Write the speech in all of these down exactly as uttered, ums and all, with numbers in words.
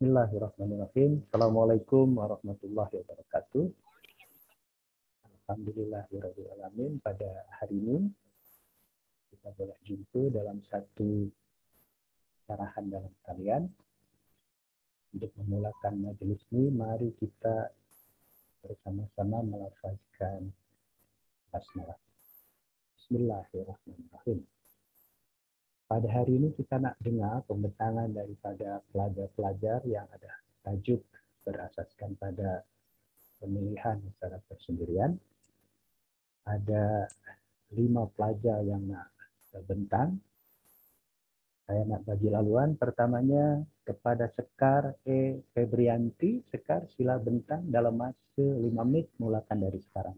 Bismillahirrahmanirrahim. Assalamualaikum warahmatullahi wabarakatuh. Alhamdulillahirrahmanirrahim. Pada hari ini kita boleh jumpa dalam satu arahan dalam talian. Untuk memulakan majelis ini, mari kita bersama-sama melafazkan basmalah. Bismillahirrahmanirrahim. Pada hari ini kita nak dengar pembentangan daripada pelajar-pelajar yang ada tajuk berasaskan pada pemilihan secara persendirian. Ada lima pelajar yang nak bentang. Saya nak bagi laluan. Pertamanya kepada Sekar E. Febrianti. Sekar, sila bentang dalam masa lima menit, mulakan dari sekarang.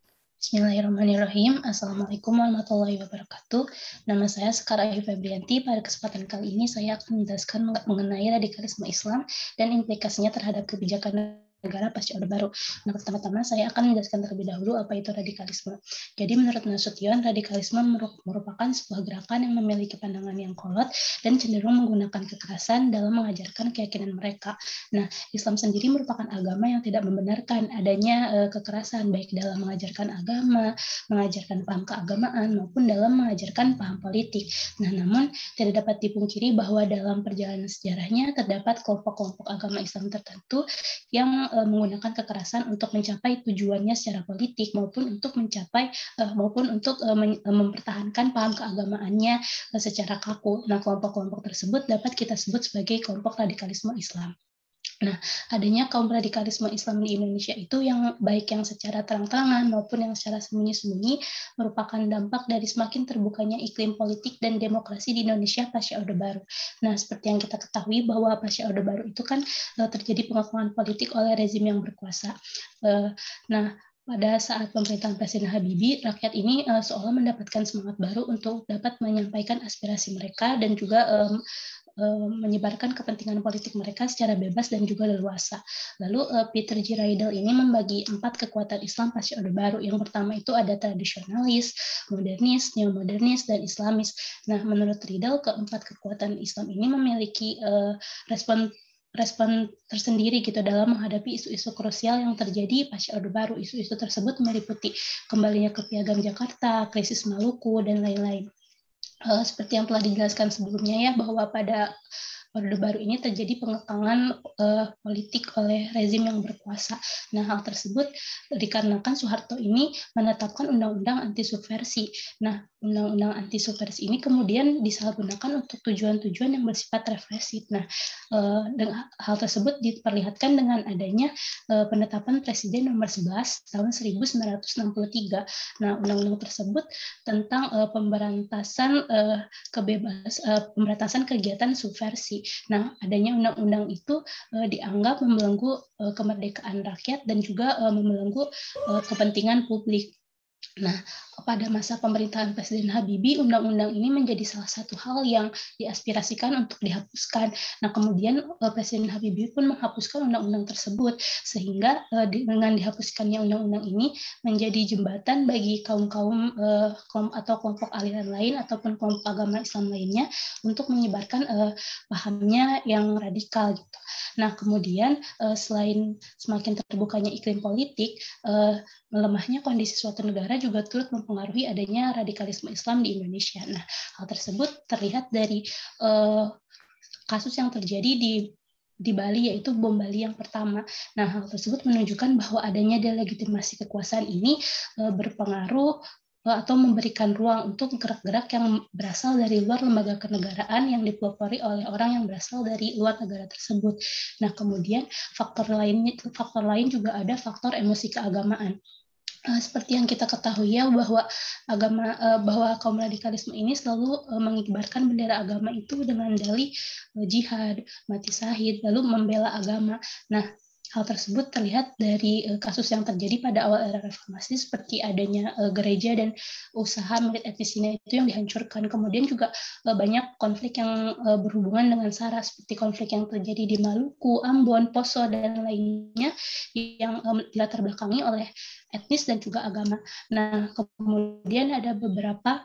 Bismillahirrahmanirrahim. Assalamualaikum warahmatullahi wabarakatuh. Nama saya Sekar E. Febrianti. Pada kesempatan kali ini saya akan menjelaskan mengenai radikalisme Islam dan implikasinya terhadap kebijakan negara pasca Orde Baru. Nah, pertama-tama saya akan menjelaskan terlebih dahulu apa itu radikalisme. Jadi menurut Nasution, radikalisme merupakan sebuah gerakan yang memiliki pandangan yang kolot dan cenderung menggunakan kekerasan dalam mengajarkan keyakinan mereka. Nah, Islam sendiri merupakan agama yang tidak membenarkan adanya uh, kekerasan baik dalam mengajarkan agama, mengajarkan paham keagamaan maupun dalam mengajarkan paham politik. Nah, namun tidak dapat dipungkiri bahwa dalam perjalanan sejarahnya terdapat kelompok-kelompok agama Islam tertentu yang menggunakan kekerasan untuk mencapai tujuannya secara politik maupun untuk mencapai uh, maupun untuk uh, mempertahankan paham keagamaannya uh, secara kaku. Nah, kelompok-kelompok tersebut dapat kita sebut sebagai kelompok radikalisme Islam. Nah, adanya kaum radikalisme Islam di Indonesia itu yang baik yang secara terang-terangan maupun yang secara sembunyi-sembunyi merupakan dampak dari semakin terbukanya iklim politik dan demokrasi di Indonesia pasca Orde Baru. Nah, seperti yang kita ketahui bahwa pasca Orde Baru itu kan uh, terjadi pengakuan politik oleh rezim yang berkuasa. Uh, nah, pada saat pemerintahan Presiden Habibie, rakyat ini uh, seolah mendapatkan semangat baru untuk dapat menyampaikan aspirasi mereka dan juga um, menyebarkan kepentingan politik mereka secara bebas dan juga leluasa. Lalu Peter G. Riedel ini membagi empat kekuatan Islam pasca Orde Baru. Yang pertama itu ada tradisionalis, modernis, neomodernis, dan Islamis. Nah, menurut Riedel, keempat kekuatan Islam ini memiliki uh, respon respon tersendiri gitu dalam menghadapi isu-isu krusial yang terjadi pasca Orde Baru. Isu-isu tersebut meliputi kembalinya ke Piagam Jakarta, krisis Maluku, dan lain-lain. Uh, seperti yang telah dijelaskan sebelumnya ya, bahwa pada Orde Baru ini terjadi pengekangan uh, politik oleh rezim yang berkuasa. Nah, hal tersebut dikarenakan Soeharto ini menetapkan undang-undang anti subversi. Nah, undang-undang anti subversi ini kemudian disalahgunakan untuk tujuan-tujuan yang bersifat represif. Nah, uh, dengan hal tersebut diperlihatkan dengan adanya uh, penetapan Presiden nomor sebelas tahun seribu sembilan ratus enam puluh tiga. Nah, undang-undang tersebut tentang uh, pemberantasan uh, kebebas uh, pemberantasan kegiatan subversi. Nah, adanya undang-undang itu uh, dianggap membelenggu uh, kemerdekaan rakyat dan juga uh, membelenggu uh, kepentingan publik. Nah, pada masa pemerintahan Presiden Habibie, undang-undang ini menjadi salah satu hal yang diaspirasikan untuk dihapuskan. Nah, kemudian Presiden Habibie pun menghapuskan undang-undang tersebut, sehingga dengan dihapuskannya undang-undang ini menjadi jembatan bagi kaum-kaum atau kelompok aliran lain ataupun kelompok agama Islam lainnya untuk menyebarkan pahamnya yang radikal gitu. Nah, kemudian selain semakin terbukanya iklim politik, melemahnya kondisi suatu negara juga turut mempengaruhi adanya radikalisme Islam di Indonesia. Nah, hal tersebut terlihat dari uh, kasus yang terjadi di di Bali, yaitu bom Bali yang pertama. Nah, hal tersebut menunjukkan bahwa adanya delegitimasi kekuasaan ini uh, berpengaruh atau memberikan ruang untuk gerak-gerak yang berasal dari luar lembaga kenegaraan yang dipelopori oleh orang yang berasal dari luar negara tersebut. Nah, kemudian faktor lainnya, faktor lain juga ada faktor emosi keagamaan. Uh, seperti yang kita ketahui ya, bahwa agama uh, bahwa kaum radikalisme ini selalu uh, mengibarkan bendera agama itu dengan dalih uh, jihad, mati syahid, lalu membela agama. Nah, hal tersebut terlihat dari uh, kasus yang terjadi pada awal era reformasi, seperti adanya uh, gereja dan usaha milik etnisnya itu yang dihancurkan. Kemudian juga uh, banyak konflik yang uh, berhubungan dengan SARA, seperti konflik yang terjadi di Maluku, Ambon, Poso, dan lainnya yang um, dilatar belakangi oleh etnis dan juga agama. Nah, kemudian ada beberapa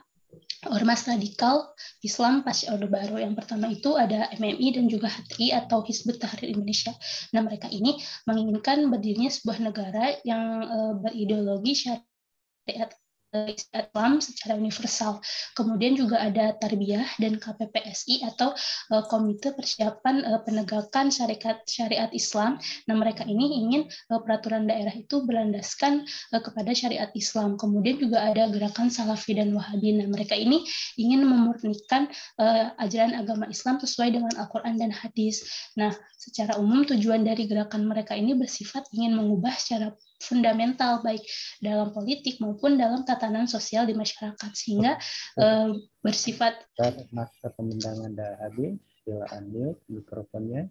ormas radikal Islam pasca Orde Baru. Yang pertama itu ada M M I dan juga H T I atau Hizbut Tahrir Indonesia. Nah, mereka ini menginginkan berdirinya sebuah negara yang uh, berideologi syariat Islam secara universal. Kemudian juga ada Tarbiyah dan K P P S I atau uh, Komite Persiapan uh, Penegakan Syariat Syariat Islam. Nah, mereka ini ingin uh, peraturan daerah itu berlandaskan uh, kepada syariat Islam. Kemudian juga ada Gerakan Salafi dan Wahabi. Nah, mereka ini ingin memurnikan uh, ajaran agama Islam sesuai dengan Al-Quran dan hadis. Nah, secara umum tujuan dari gerakan mereka ini bersifat ingin mengubah secara fundamental baik dalam politik maupun dalam tatanan sosial di masyarakat, sehingga uh, bersifat. Masa pembentangan dah habis, sila unmute mikrofonnya.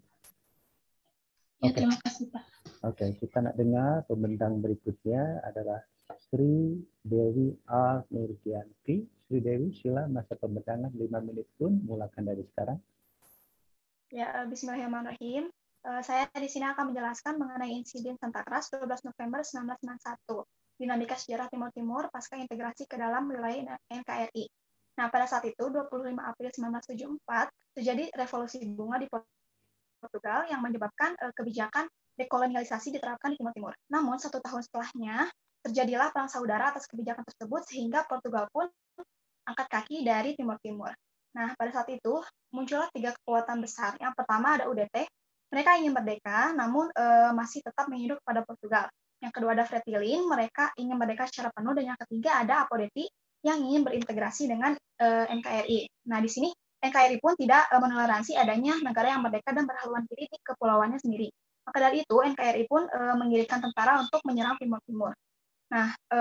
Ya, okay. Terima kasih Pak. Oke, okay, kita nak dengar pembentang berikutnya adalah Sri Dewi R. Nurdianti. Sri Dewi, sila masa pembentangan lima menit pun, mulakan dari sekarang. Ya, bismillahirrahmanirrahim. Uh, saya di sini akan menjelaskan mengenai insiden Santa Keras dua belas November seribu sembilan ratus sembilan puluh satu, dinamika sejarah Timur Timur pasca integrasi ke dalam wilayah N K R I. Nah, pada saat itu, dua puluh lima April seribu sembilan ratus tujuh puluh empat, terjadi revolusi bunga di Portugal yang menyebabkan uh, kebijakan dekolonialisasi diterapkan di Timur Timur. Namun, satu tahun setelahnya, terjadilah perang saudara atas kebijakan tersebut, sehingga Portugal pun angkat kaki dari Timur Timur. Nah, pada saat itu, muncullah tiga kekuatan besar. Yang pertama ada U D T, mereka ingin merdeka, namun e, masih tetap menghidup pada Portugal. Yang kedua ada Fretilin, mereka ingin merdeka secara penuh. Dan yang ketiga ada Apodeti, yang ingin berintegrasi dengan e, N K R I. Nah, di sini N K R I pun tidak e, menoleransi adanya negara yang merdeka dan berhaluan diri di kepulauannya sendiri. Maka dari itu, N K R I pun e, mengirimkan tentara untuk menyerang Timur Timur. Nah, e,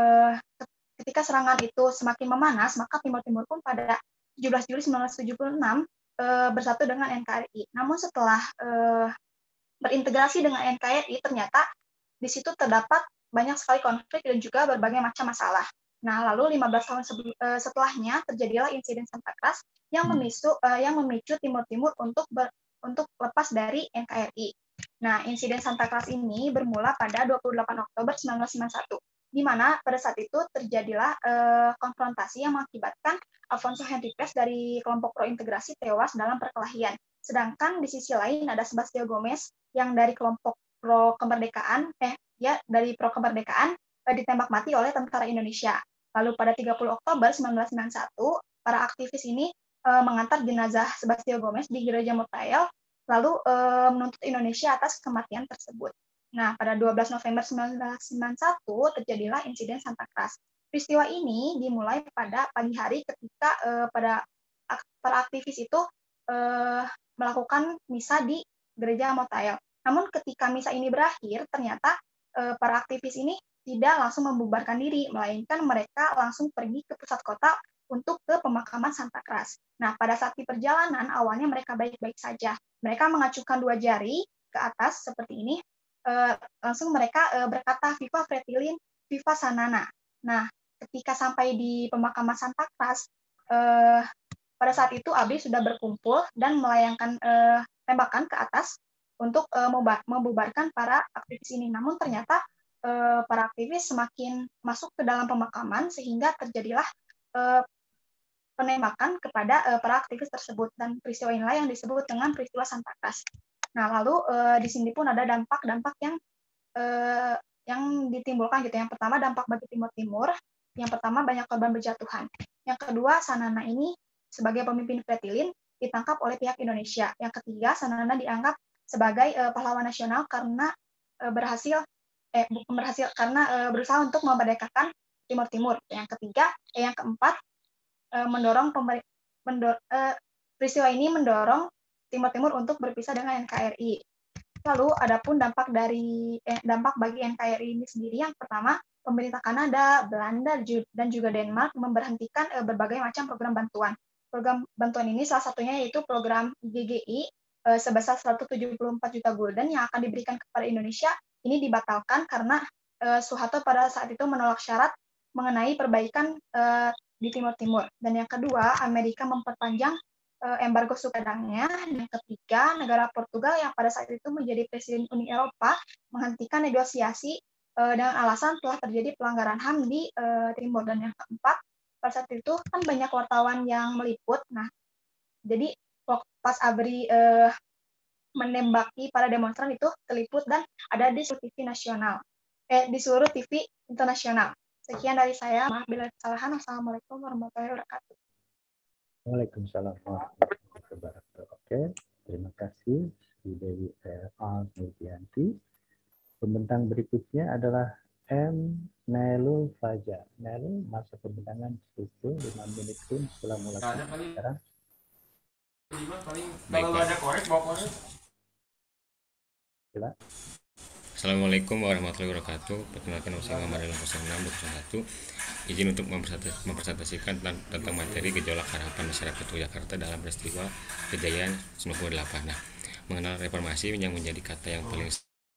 ketika serangan itu semakin memanas, maka Timur Timur pun pada tujuh belas Juli seribu sembilan ratus tujuh puluh enam bersatu dengan N K R I. Namun setelah uh, berintegrasi dengan N K R I, ternyata di situ terdapat banyak sekali konflik dan juga berbagai macam masalah. Nah, lalu lima belas tahun uh, setelahnya terjadilah insiden Santa Keras yang memicu uh, yang memicu Timur Timur untuk ber, untuk lepas dari N K R I. Nah, insiden Santa Keras ini bermula pada dua puluh delapan Oktober seribu sembilan ratus sembilan puluh satu, di mana pada saat itu terjadilah uh, konfrontasi yang mengakibatkan Alfonso Henry Pérez dari kelompok pro-integrasi tewas dalam perkelahian. Sedangkan di sisi lain ada Sebastião Gomes yang dari kelompok pro-kemerdekaan, eh ya dari pro-kemerdekaan eh, ditembak mati oleh tentara Indonesia. Lalu pada tiga puluh Oktober seribu sembilan ratus sembilan puluh satu, para aktivis ini eh, mengantar jenazah Sebastião Gomes di Gereja Motael, lalu eh, menuntut Indonesia atas kematian tersebut. Nah, pada dua belas November seribu sembilan ratus sembilan puluh satu terjadilah insiden Santa Keras. Peristiwa ini dimulai pada pagi hari ketika uh, pada para aktivis itu uh, melakukan misa di Gereja Motael. Namun ketika misa ini berakhir, ternyata uh, para aktivis ini tidak langsung membubarkan diri, melainkan mereka langsung pergi ke pusat kota untuk ke pemakaman Santa Keras. Nah, pada saat di perjalanan, awalnya mereka baik-baik saja. Mereka mengacukan dua jari ke atas seperti ini, uh, langsung mereka uh, berkata, Viva Fretilin, Viva Sanana. Nah, ketika sampai di pemakaman Santa Keras, eh, pada saat itu A B R I sudah berkumpul dan melayangkan eh, tembakan ke atas untuk eh, membubarkan para aktivis ini. Namun ternyata eh, para aktivis semakin masuk ke dalam pemakaman sehingga terjadilah eh, penembakan kepada eh, para aktivis tersebut, dan peristiwa inilah yang disebut dengan peristiwa Santa Keras. Nah, lalu eh, di sini pun ada dampak-dampak yang eh, yang ditimbulkan gitu. Yang pertama dampak bagi Timur Timur. Yang pertama, banyak korban berjatuhan. Yang kedua, Sanana ini sebagai pemimpin Fretilin ditangkap oleh pihak Indonesia. Yang ketiga, Sanana dianggap sebagai uh, pahlawan nasional karena uh, berhasil eh berhasil karena uh, berusaha untuk memerdekakan Timur Timur. Yang ketiga, eh, yang keempat, uh, mendorong pemer, mendor, uh, peristiwa ini mendorong Timur Timur untuk berpisah dengan N K R I. Lalu adapun dampak dari eh, dampak bagi N K R I ini sendiri, yang pertama, pemerintah Kanada, Belanda, dan juga Denmark memberhentikan eh, berbagai macam program bantuan. Program bantuan ini salah satunya yaitu program I G G I eh, sebesar seratus tujuh puluh empat juta gulden yang akan diberikan kepada Indonesia. Ini dibatalkan karena eh, Suharto pada saat itu menolak syarat mengenai perbaikan eh, di Timur Timur. Dan yang kedua, Amerika memperpanjang eh, embargo suku cadangnya. Dan yang ketiga, negara Portugal yang pada saat itu menjadi Presiden Uni Eropa menghentikan negosiasi dengan alasan telah terjadi pelanggaran H A M di uh, Timur. Dan yang keempat, pada saat itu kan banyak wartawan yang meliput. Nah, jadi pas ABRI eh, menembaki para demonstran itu terliput dan ada di seluruh T V nasional, eh, di seluruh T V internasional. Sekian dari saya. Maaf bila kesalahan. Assalamualaikum warahmatullahi wabarakatuh. Waalaikumsalam warahmatullahi wabarakatuh. Oke, terima kasih Bu Dewi A. Nurdianti. Pembentang berikutnya adalah M. Nailul Fajar. Nailul, masa pembentangan itu lima menit pun setelah mulai sekarang. Kalau ada korek, bawa korek. Assalamualaikum warahmatullahi wabarakatuh. Perkenalkan nama saya Muhammad Ilham enam dua satu. Izin untuk mempresentasikan tentang materi gejolak harapan masyarakat Yogyakarta dalam peristiwa kejayaan sembilan puluh delapan. Nah, mengenal reformasi yang menjadi kata yang paling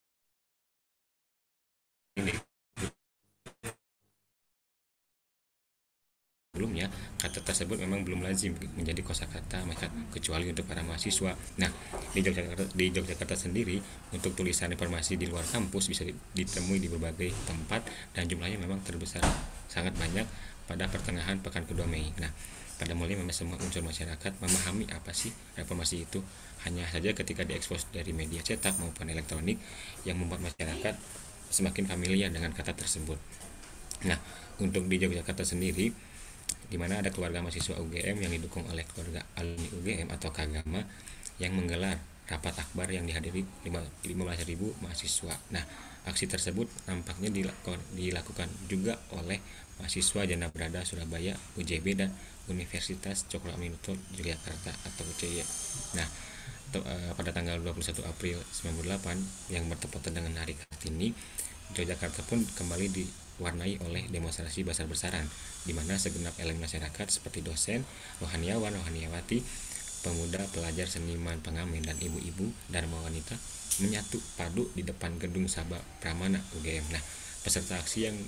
sebelumnya, kata tersebut memang belum lazim menjadi kosakata kecuali untuk para mahasiswa. Nah, di Yogyakarta, di Yogyakarta sendiri, untuk tulisan reformasi di luar kampus bisa ditemui di berbagai tempat dan jumlahnya memang terbesar sangat banyak pada pertengahan pekan kedua Mei. Nah, pada mulanya memang semua unsur masyarakat memahami apa sih reformasi itu. Hanya saja ketika diekspos dari media cetak maupun elektronik yang membuat masyarakat semakin familiar dengan kata tersebut. Nah, untuk di Yogyakarta sendiri, di mana ada keluarga mahasiswa U G M yang didukung oleh keluarga alumni U G M atau Kagama yang menggelar rapat akbar yang dihadiri lima belas ribu mahasiswa. Nah, aksi tersebut nampaknya dilakukan juga oleh mahasiswa Jana Brada Surabaya U J B dan Universitas Cokro Aminoto Yogyakarta atau U C Y. Nah, pada tanggal dua puluh satu April sembilan puluh delapan yang bertepatan dengan hari Kartini, Yogyakarta pun kembali diwarnai oleh demonstrasi besar-besaran, di mana segenap elemen masyarakat seperti dosen, rohaniawan, rohaniawati, pemuda, pelajar, seniman, pengamen, dan ibu-ibu dharma wanita menyatu padu di depan gedung Sabah Pramana U G M. Nah, peserta aksi yang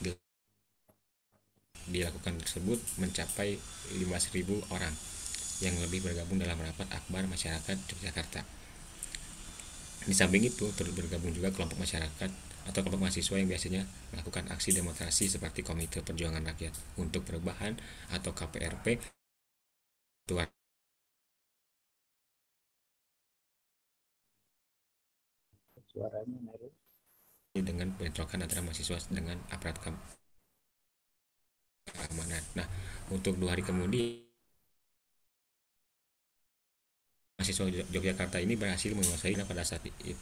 dilakukan tersebut mencapai lima belas ribu orang yang lebih bergabung dalam rapat akbar masyarakat Yogyakarta. Di samping itu, turut bergabung juga kelompok masyarakat atau kelompok mahasiswa yang biasanya melakukan aksi demonstrasi seperti Komite Perjuangan Rakyat untuk Perubahan atau K P R P. Suaranya naik. Dengan bentrokan antara mahasiswa dengan aparat keamanan. Nah, untuk dua hari kemudian, mahasiswa Yogyakarta ini berhasil menguasai pada saat itu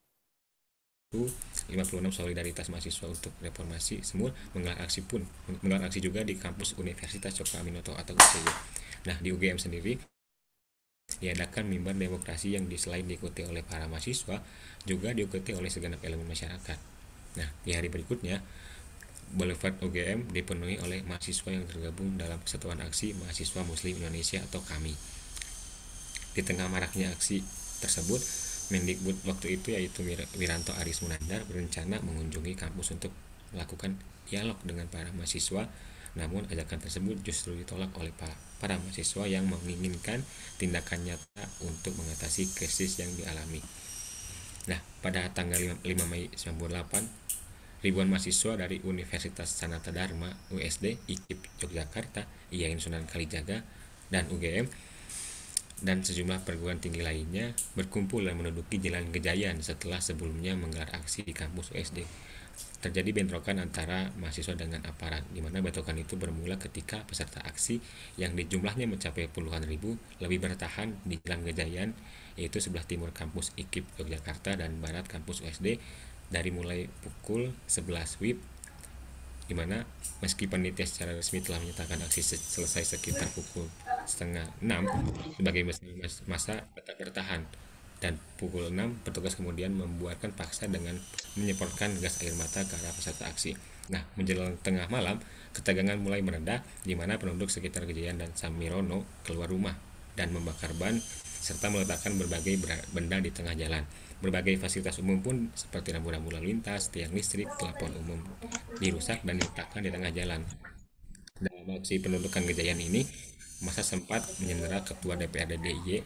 lima puluh enam solidaritas mahasiswa untuk reformasi semua menggelar aksi pun menggelar aksi juga di kampus Universitas Cokro Aminoto atau U C Y. Nah, di U G M sendiri diadakan mimbar demokrasi yang selain diikuti oleh para mahasiswa juga diikuti oleh segenap elemen masyarakat. Nah, di hari berikutnya Boulevard U G M dipenuhi oleh mahasiswa yang tergabung dalam Kesatuan Aksi Mahasiswa Muslim Indonesia atau KAMI. Di tengah maraknya aksi tersebut, Mendikbud waktu itu yaitu Wiranto Aris Munandar berencana mengunjungi kampus untuk melakukan dialog dengan para mahasiswa. Namun ajakan tersebut justru ditolak oleh para mahasiswa yang menginginkan tindakan nyata untuk mengatasi krisis yang dialami. Nah, pada tanggal lima Mei sembilan puluh delapan, ribuan mahasiswa dari Universitas Sanata Dharma U S D, I K I P Yogyakarta, I A I N Sunan Kalijaga, dan U G M dan sejumlah perguruan tinggi lainnya berkumpul dan menduduki Jalan Gejayan setelah sebelumnya menggelar aksi di kampus U S D. Terjadi bentrokan antara mahasiswa dengan aparat, di mana bentrokan itu bermula ketika peserta aksi yang jumlahnya mencapai puluhan ribu lebih bertahan di Jalan Gejayan, yaitu sebelah timur kampus I K I P Yogyakarta dan barat kampus U S D dari mulai pukul sebelas W I B, di mana meski panitia secara resmi telah menyatakan aksi selesai sekitar pukul setengah enam sebagai masa tetap bertahan, dan pukul enam petugas kemudian membuarkan paksa dengan menyemprotkan gas air mata ke arah peserta aksi. Nah, menjelang tengah malam ketegangan mulai mereda, di mana penduduk sekitar Gejayan dan Samirono keluar rumah dan membakar ban serta meletakkan berbagai benda di tengah jalan. Berbagai fasilitas umum pun seperti rambu-rambu lalu lintas, tiang listrik, telepon umum dirusak dan diletakkan di tengah jalan. Dalam aksi penundukan Gejayan ini, masa sempat menyandera Ketua D P R D D I Y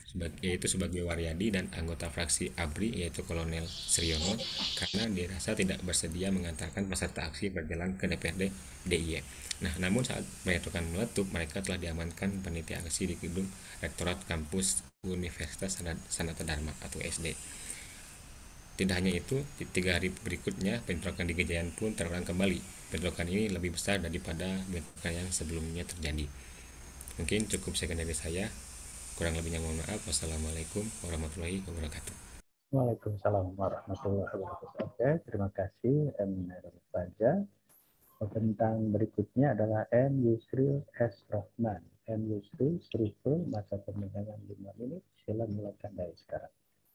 yaitu sebagai Waryadi dan anggota fraksi A B R I yaitu Kolonel Sriono karena dirasa tidak bersedia mengantarkan peserta aksi berjalan ke D P R D D I Y. Nah, namun saat penyetokan meletup, mereka telah diamankan panitia aksi di gedung Rektorat Kampus Universitas Sanata Dharma atau S D. Tidak hanya itu, di tiga hari berikutnya bentrokan di Gejayan pun terulang kembali. Bentrokan ini lebih besar daripada bentrokan yang sebelumnya terjadi. Mungkin cukup sekian dari saya. Kurang lebihnya mohon maaf. Wassalamualaikum warahmatullahi wabarakatuh. Waalaikumsalam warahmatullahi wabarakatuh. Oke, terima kasih M. Fajar. Tentang berikutnya adalah M. Yusril S. Rahman. M. Yusril, Struktur, masa pemegangan lima menit. Sila mulakan dari sekarang.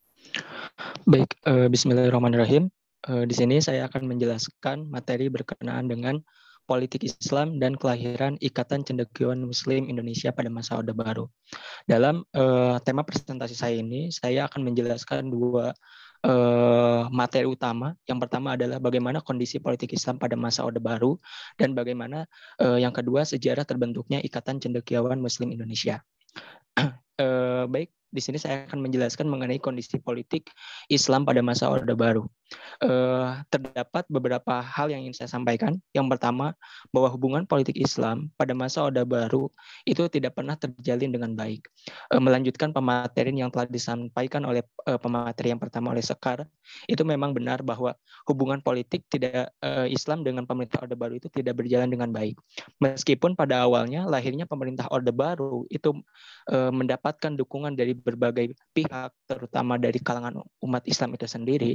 Baik, uh, Bismillahirrahmanirrahim. Uh, di sini saya akan menjelaskan materi berkenaan dengan politik Islam dan kelahiran Ikatan Cendekiawan Muslim Indonesia pada masa Orde Baru. Dalam uh, tema presentasi saya ini, saya akan menjelaskan dua uh, materi utama. Yang pertama adalah bagaimana kondisi politik Islam pada masa Orde Baru, dan bagaimana uh, yang kedua sejarah terbentuknya Ikatan Cendekiawan Muslim Indonesia. uh, baik. Di sini saya akan menjelaskan mengenai kondisi politik Islam pada masa Orde Baru. Uh, terdapat beberapa hal yang ingin saya sampaikan. Yang pertama, bahwa hubungan politik Islam pada masa Orde Baru itu tidak pernah terjalin dengan baik. Uh, melanjutkan pematerian yang telah disampaikan oleh uh, pemateri yang pertama oleh Sekar, itu memang benar bahwa hubungan politik tidak uh, Islam dengan pemerintah Orde Baru itu tidak berjalan dengan baik. Meskipun pada awalnya lahirnya pemerintah Orde Baru itu uh, mendapatkan dukungan dari berbagai pihak, terutama dari kalangan umat Islam itu sendiri.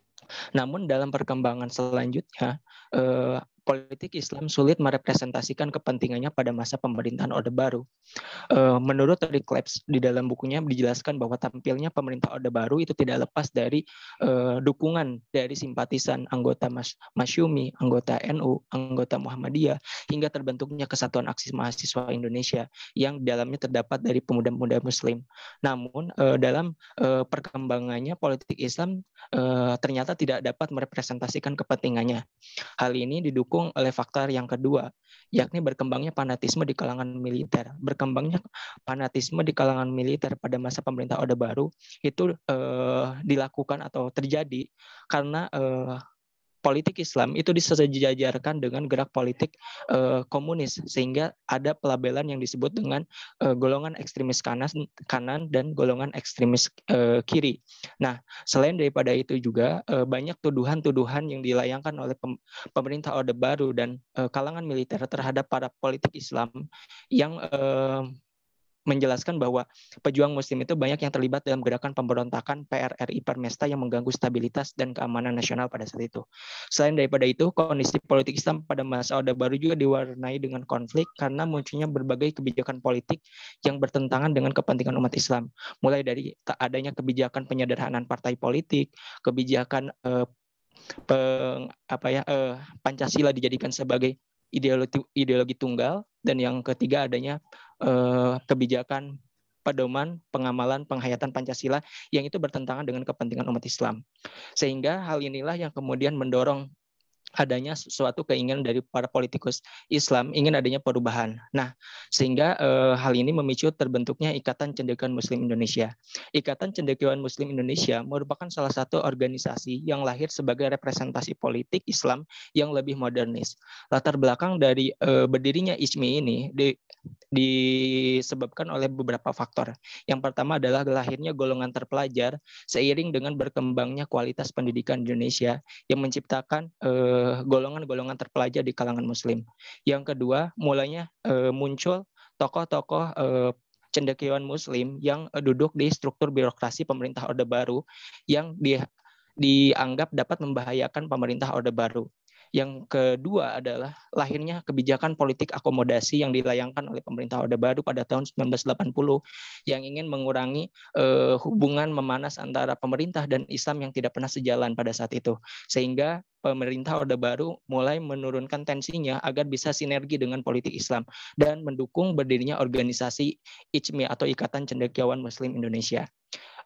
Namun dalam perkembangan selanjutnya, eh, politik Islam sulit merepresentasikan kepentingannya pada masa pemerintahan Orde Baru. Uh, menurut Rick Labs, di dalam bukunya dijelaskan bahwa tampilnya pemerintah Orde Baru itu tidak lepas dari uh, dukungan dari simpatisan anggota Mas Masyumi, anggota N U, anggota Muhammadiyah, hingga terbentuknya Kesatuan Aksi Mahasiswa Indonesia yang dalamnya terdapat dari pemuda-pemuda Muslim. Namun uh, dalam uh, perkembangannya politik Islam uh, ternyata tidak dapat merepresentasikan kepentingannya. Hal ini didukung oleh faktor yang kedua, yakni berkembangnya fanatisme di kalangan militer. Berkembangnya fanatisme di kalangan militer pada masa pemerintah Orde Baru itu eh, dilakukan atau terjadi karena eh, politik Islam itu disejajarkan dengan gerak politik eh, komunis, sehingga ada pelabelan yang disebut dengan eh, golongan ekstremis kanan, kanan dan golongan ekstremis eh, kiri. Nah, selain daripada itu juga eh, banyak tuduhan-tuduhan yang dilayangkan oleh pem pemerintah Orde Baru dan eh, kalangan militer terhadap para politik Islam yang eh, menjelaskan bahwa pejuang muslim itu banyak yang terlibat dalam gerakan pemberontakan P R R I Permesta yang mengganggu stabilitas dan keamanan nasional pada saat itu. Selain daripada itu, kondisi politik Islam pada masa Orde Baru juga diwarnai dengan konflik karena munculnya berbagai kebijakan politik yang bertentangan dengan kepentingan umat Islam. Mulai dari adanya kebijakan penyederhanaan partai politik, kebijakan eh, peng, apa ya, eh, Pancasila dijadikan sebagai ideologi ideologi tunggal, dan yang ketiga adanya eh, kebijakan pedoman pengamalan penghayatan Pancasila yang itu bertentangan dengan kepentingan umat Islam. Sehingga hal inilah yang kemudian mendorong adanya suatu keinginan dari para politikus Islam ingin adanya perubahan. Nah, sehingga eh, hal ini memicu terbentuknya Ikatan Cendekiawan Muslim Indonesia. Ikatan Cendekiawan Muslim Indonesia merupakan salah satu organisasi yang lahir sebagai representasi politik Islam yang lebih modernis. Latar belakang dari eh, berdirinya I S M I ini di, disebabkan oleh beberapa faktor. Yang pertama adalah lahirnya golongan terpelajar seiring dengan berkembangnya kualitas pendidikan Indonesia yang menciptakan eh, golongan-golongan terpelajar di kalangan Muslim. Yang kedua, mulainya uh, muncul tokoh-tokoh uh, cendekiawan Muslim yang uh, duduk di struktur birokrasi pemerintah Orde Baru yang di, dianggap dapat membahayakan pemerintah Orde Baru. Yang kedua adalah lahirnya kebijakan politik akomodasi yang dilayangkan oleh pemerintah Orde Baru pada tahun sembilan belas delapan puluh yang ingin mengurangi eh, hubungan memanas antara pemerintah dan Islam yang tidak pernah sejalan pada saat itu. Sehingga pemerintah Orde Baru mulai menurunkan tensinya agar bisa sinergi dengan politik Islam dan mendukung berdirinya organisasi I C M I atau Ikatan Cendekiawan Muslim Indonesia.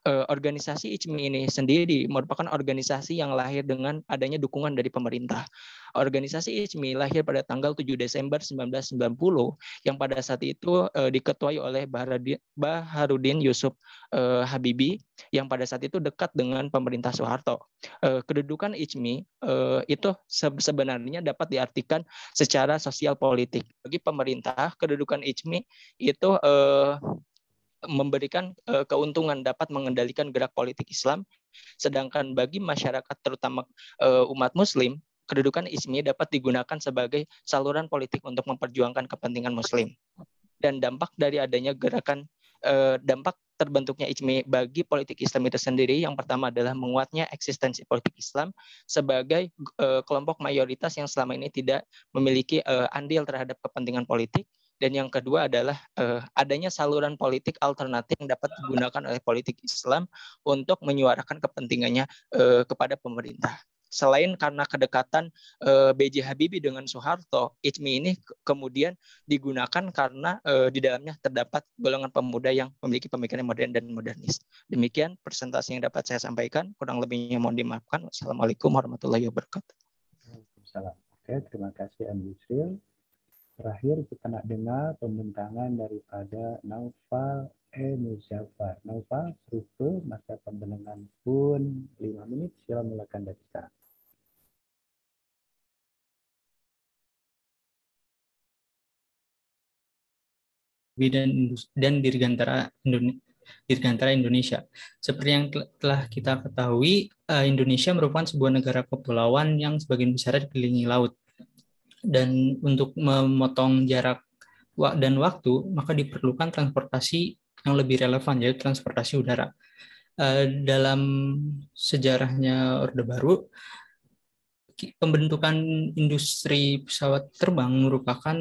organisasi I C M I ini sendiri merupakan organisasi yang lahir dengan adanya dukungan dari pemerintah. Organisasi I C M I lahir pada tanggal tujuh Desember seribu sembilan ratus sembilan puluh yang pada saat itu uh, diketuai oleh Baharudin Yusuf uh, Habibie yang pada saat itu dekat dengan pemerintah Soeharto. Uh, kedudukan I C M I uh, itu sebenarnya dapat diartikan secara sosial politik. Bagi pemerintah, kedudukan I C M I itu uh, memberikan uh, keuntungan dapat mengendalikan gerak politik Islam, sedangkan bagi masyarakat terutama uh, umat Muslim, kedudukan I C M I dapat digunakan sebagai saluran politik untuk memperjuangkan kepentingan Muslim. Dan dampak dari adanya gerakan, uh, dampak terbentuknya I C M I bagi politik Islam itu sendiri, yang pertama adalah menguatnya eksistensi politik Islam sebagai uh, kelompok mayoritas yang selama ini tidak memiliki uh, andil terhadap kepentingan politik. Dan yang kedua adalah uh, adanya saluran politik alternatif yang dapat digunakan oleh politik Islam untuk menyuarakan kepentingannya uh, kepada pemerintah. Selain karena kedekatan uh, B J Habibie dengan Soeharto, I C M I ini ke- kemudian digunakan karena uh, di dalamnya terdapat golongan pemuda yang memiliki pemikiran modern dan modernis. Demikian presentasi yang dapat saya sampaikan. Kurang lebihnya mohon dimaafkan. Wassalamualaikum warahmatullahi wabarakatuh. Waalaikumsalam. Oke, terima kasih Andi Yusril. Terakhir kita nak dengar pembentangan daripada Naufal E. Muzaffar. Naufal, struktur masa pembentangan pun lima menit. Sila mulakan dari sekarang. dan dan Dirgantara Indonesia. Dirgantara Indonesia. Seperti yang telah kita ketahui, Indonesia merupakan sebuah negara kepulauan yang sebagian besar dikelilingi laut. Dan untuk memotong jarak dan waktu, maka diperlukan transportasi yang lebih relevan, yaitu transportasi udara. Dalam sejarahnya Orde Baru, pembentukan industri pesawat terbang merupakan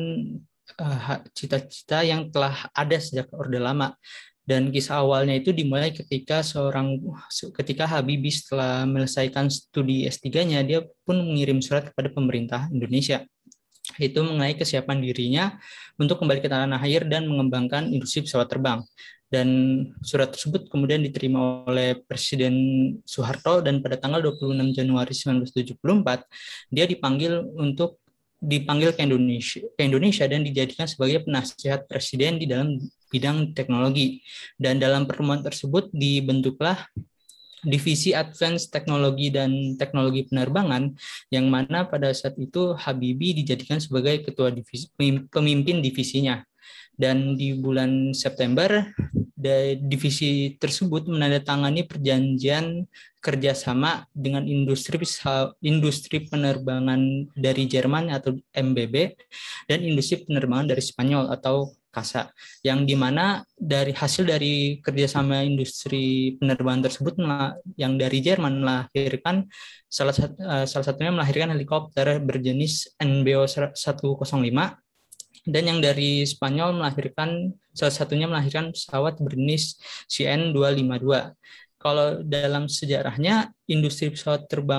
cita-cita yang telah ada sejak Orde Lama. Dan kisah awalnya itu dimulai ketika seorang ketika Habibie setelah menyelesaikan studi S tiga-nya, dia pun mengirim surat kepada pemerintah Indonesia, itu mengenai kesiapan dirinya untuk kembali ke tanah air dan mengembangkan industri pesawat terbang. Dan surat tersebut kemudian diterima oleh Presiden Soeharto, dan pada tanggal dua puluh enam Januari seribu sembilan ratus tujuh puluh empat dia dipanggil untuk dipanggil ke Indonesia, ke Indonesia dan dijadikan sebagai penasihat presiden di dalam bidang teknologi. Dan dalam pertemuan tersebut dibentuklah Divisi Advance Teknologi dan Teknologi Penerbangan, yang mana pada saat itu Habibie dijadikan sebagai ketua divisi, pemimpin divisinya. Dan di bulan September, divisi tersebut menandatangani perjanjian kerjasama dengan industri industri penerbangan dari Jerman atau M B B dan industri penerbangan dari Spanyol atau CASA, yang dimana dari hasil dari kerjasama industri penerbangan tersebut yang dari Jerman melahirkan salah satu salah satunya melahirkan helikopter berjenis N B O seratus lima, dan yang dari Spanyol melahirkan salah satunya melahirkan pesawat berjenis C N dua lima dua. Kalau dalam sejarahnya industri pesawat terbang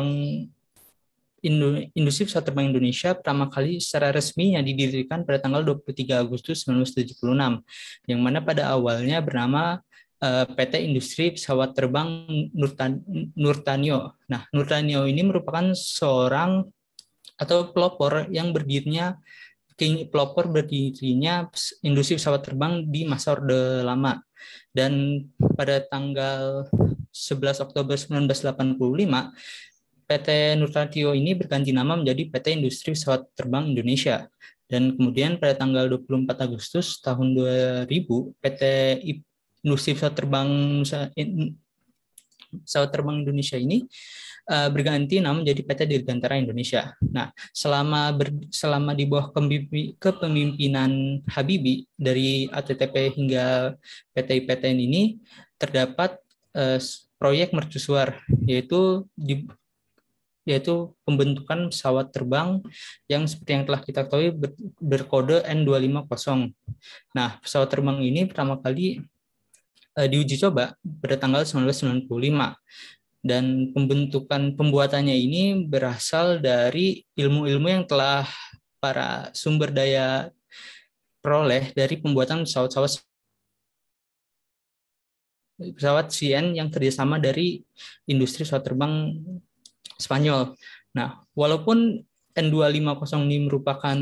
Industri pesawat terbang Indonesia pertama kali secara resminya didirikan pada tanggal dua puluh tiga Agustus seribu sembilan ratus tujuh puluh enam, yang mana pada awalnya bernama uh, P T Industri Pesawat Terbang Nurtan, Nurtanio. Nah, Nurtanio ini merupakan seorang atau pelopor yang berdirinya pelopor berdirinya industri pesawat terbang di masa Orde Lama. Dan pada tanggal sebelas Oktober seribu sembilan ratus delapan puluh lima, P T Nurtanio ini berganti nama menjadi P T Industri Pesawat Terbang Indonesia. Dan kemudian pada tanggal dua puluh empat Agustus tahun dua ribu, P T Industri Pesawat Terbang Pesawat Terbang Indonesia ini uh, berganti nama menjadi P T Dirgantara Indonesia. Nah, selama ber, selama di bawah kepemimpinan Habibie dari A T T P hingga P T I P T N ini terdapat uh, proyek mercusuar, yaitu di yaitu pembentukan pesawat terbang yang seperti yang telah kita ketahui ber, berkode N dua lima nol. Nah, pesawat terbang ini pertama kali uh, diuji coba pada tanggal seribu sembilan ratus sembilan puluh lima, dan pembentukan pembuatannya ini berasal dari ilmu-ilmu yang telah para sumber daya peroleh dari pembuatan pesawat-pesawat pesawat C N yang kerjasama dari industri pesawat terbang Spanyol. Nah, walaupun N dua lima nol ini merupakan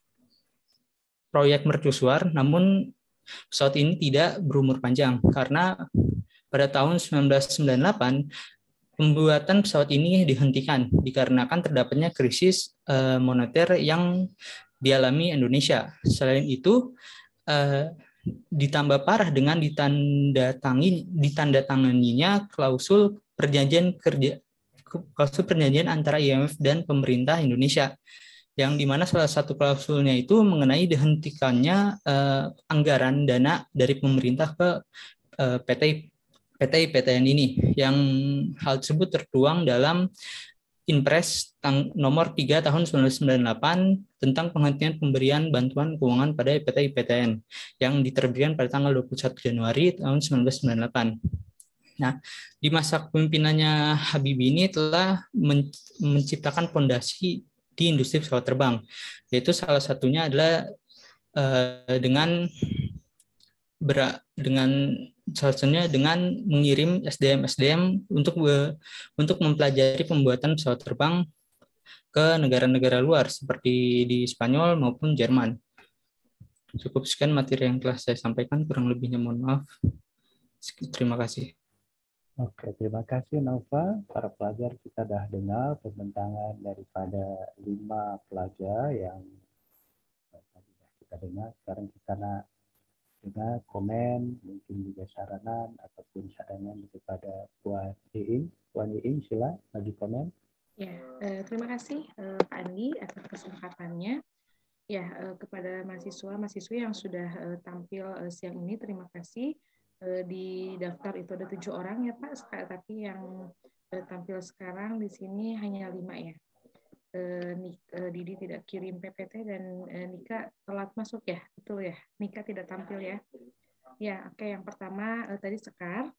proyek mercusuar, namun pesawat ini tidak berumur panjang karena pada tahun seribu sembilan ratus sembilan puluh delapan pembuatan pesawat ini dihentikan dikarenakan terdapatnya krisis uh, moneter yang dialami Indonesia. Selain itu, uh, ditambah parah dengan ditandatangani ditandatanganinya klausul perjanjian kerja klausul perjanjian antara I M F dan pemerintah Indonesia, yang dimana salah satu klausulnya itu mengenai dihentikannya uh, anggaran dana dari pemerintah ke uh, P T P T I P T N ini, yang hal tersebut tertuang dalam Inpres nomor tiga tahun seribu sembilan ratus sembilan puluh delapan tentang penghentian pemberian bantuan keuangan pada P T I P T N yang diterbitkan pada tanggal dua puluh satu Januari tahun seribu sembilan ratus sembilan puluh delapan. Nah, di masa kepemimpinannya Habibie ini telah menciptakan fondasi di industri pesawat terbang, yaitu salah satunya adalah uh, dengan ber, dengan salah satunya dengan mengirim S D M S D M untuk untuk mempelajari pembuatan pesawat terbang ke negara-negara luar seperti di Spanyol maupun Jerman. Cukup sekian materi yang telah saya sampaikan, kurang lebihnya mohon maaf. Terima kasih. Oke, terima kasih Nova. Para pelajar, kita sudah dengar pembentangan daripada lima pelajar yang tadi kita dengar. Sekarang kita nak dengar komen, mungkin juga saranan ataupun cadangan daripada Puan Iin. Puan Iin, sila bagi komen. Ya, eh, terima kasih eh, Pak Andi atas kesempatannya. Ya, eh, kepada mahasiswa-mahasiswi yang sudah eh, tampil eh, siang ini, terima kasih. Di daftar itu ada tujuh orang ya Pak, tapi yang tampil sekarang di sini hanya lima ya. Didi tidak kirim P P T dan Nika telat masuk ya, betul ya? Nika tidak tampil ya. Ya, oke. Yang pertama tadi Sekar.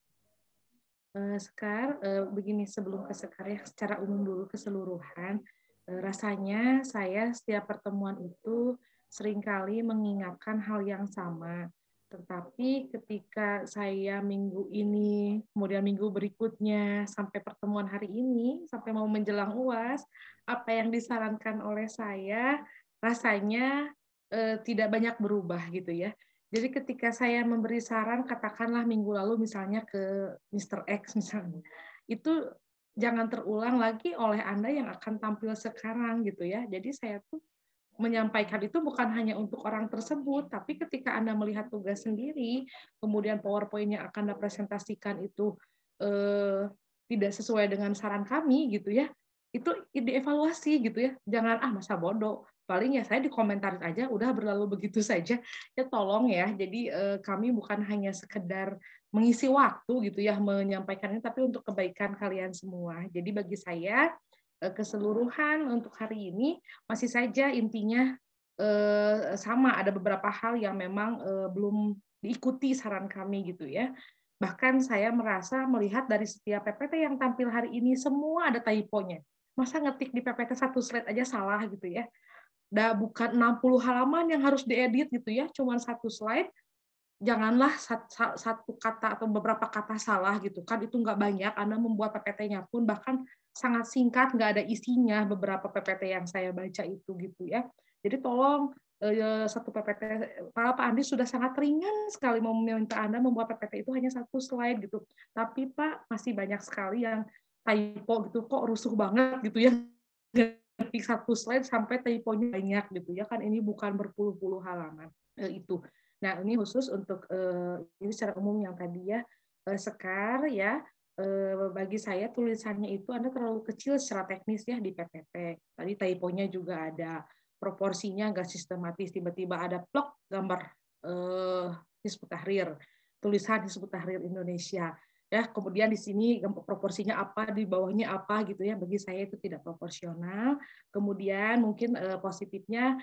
Sekar, begini sebelum ke Sekar ya, secara umum dulu keseluruhan. Rasanya saya setiap pertemuan itu seringkali mengingatkan hal yang sama. Tetapi ketika saya minggu ini, kemudian minggu berikutnya, sampai pertemuan hari ini, sampai mau menjelang U A S, apa yang disarankan oleh saya rasanya eh, tidak banyak berubah gitu ya. Jadi ketika saya memberi saran, katakanlah minggu lalu misalnya ke mister X misalnya, itu jangan terulang lagi oleh Anda yang akan tampil sekarang gitu ya. Jadi saya tuh menyampaikan itu bukan hanya untuk orang tersebut, tapi ketika Anda melihat tugas sendiri, kemudian PowerPoint yang akan Anda presentasikan itu eh, tidak sesuai dengan saran kami, gitu ya, itu dievaluasi gitu ya. Jangan, ah masa bodoh, paling ya saya dikomentarin aja, udah berlalu begitu saja. Ya tolong ya, jadi eh, kami bukan hanya sekedar mengisi waktu gitu ya, menyampaikannya, tapi untuk kebaikan kalian semua. Jadi bagi saya, keseluruhan untuk hari ini masih saja intinya eh, sama, ada beberapa hal yang memang eh, belum diikuti saran kami gitu ya. Bahkan saya merasa melihat dari setiap P P T yang tampil hari ini semua ada typonya. Masa ngetik di P P T satu slide aja salah gitu ya. Dah bukan enam puluh halaman yang harus diedit gitu ya, cuma satu slide. Janganlah satu kata atau beberapa kata salah gitu kan, itu nggak banyak. Anda membuat P P T-nya pun bahkan sangat singkat, nggak ada isinya beberapa P P T yang saya baca itu gitu ya. Jadi tolong eh, satu P P T, Pak Andi sudah sangat ringan sekali mau meminta Anda membuat P P T itu hanya satu slide gitu. Tapi Pak masih banyak sekali yang typo gitu, kok rusuh banget gitu ya. Ngetik satu slide sampai typonya banyak gitu ya kan, ini bukan berpuluh-puluh halaman eh, itu. Nah, ini khusus untuk uh, ini secara umum yang tadi ya, uh, Sekar ya, uh, bagi saya tulisannya itu Anda terlalu kecil secara teknis ya di P P T. Tadi typonya juga ada, proporsinya nggak sistematis, tiba-tiba ada plok gambar uh, Hizbut Tahrir, tulisan Hizbut Tahrir Indonesia. Ya, kemudian di sini proporsinya apa, di bawahnya apa gitu ya, bagi saya itu tidak proporsional. Kemudian mungkin uh, positifnya,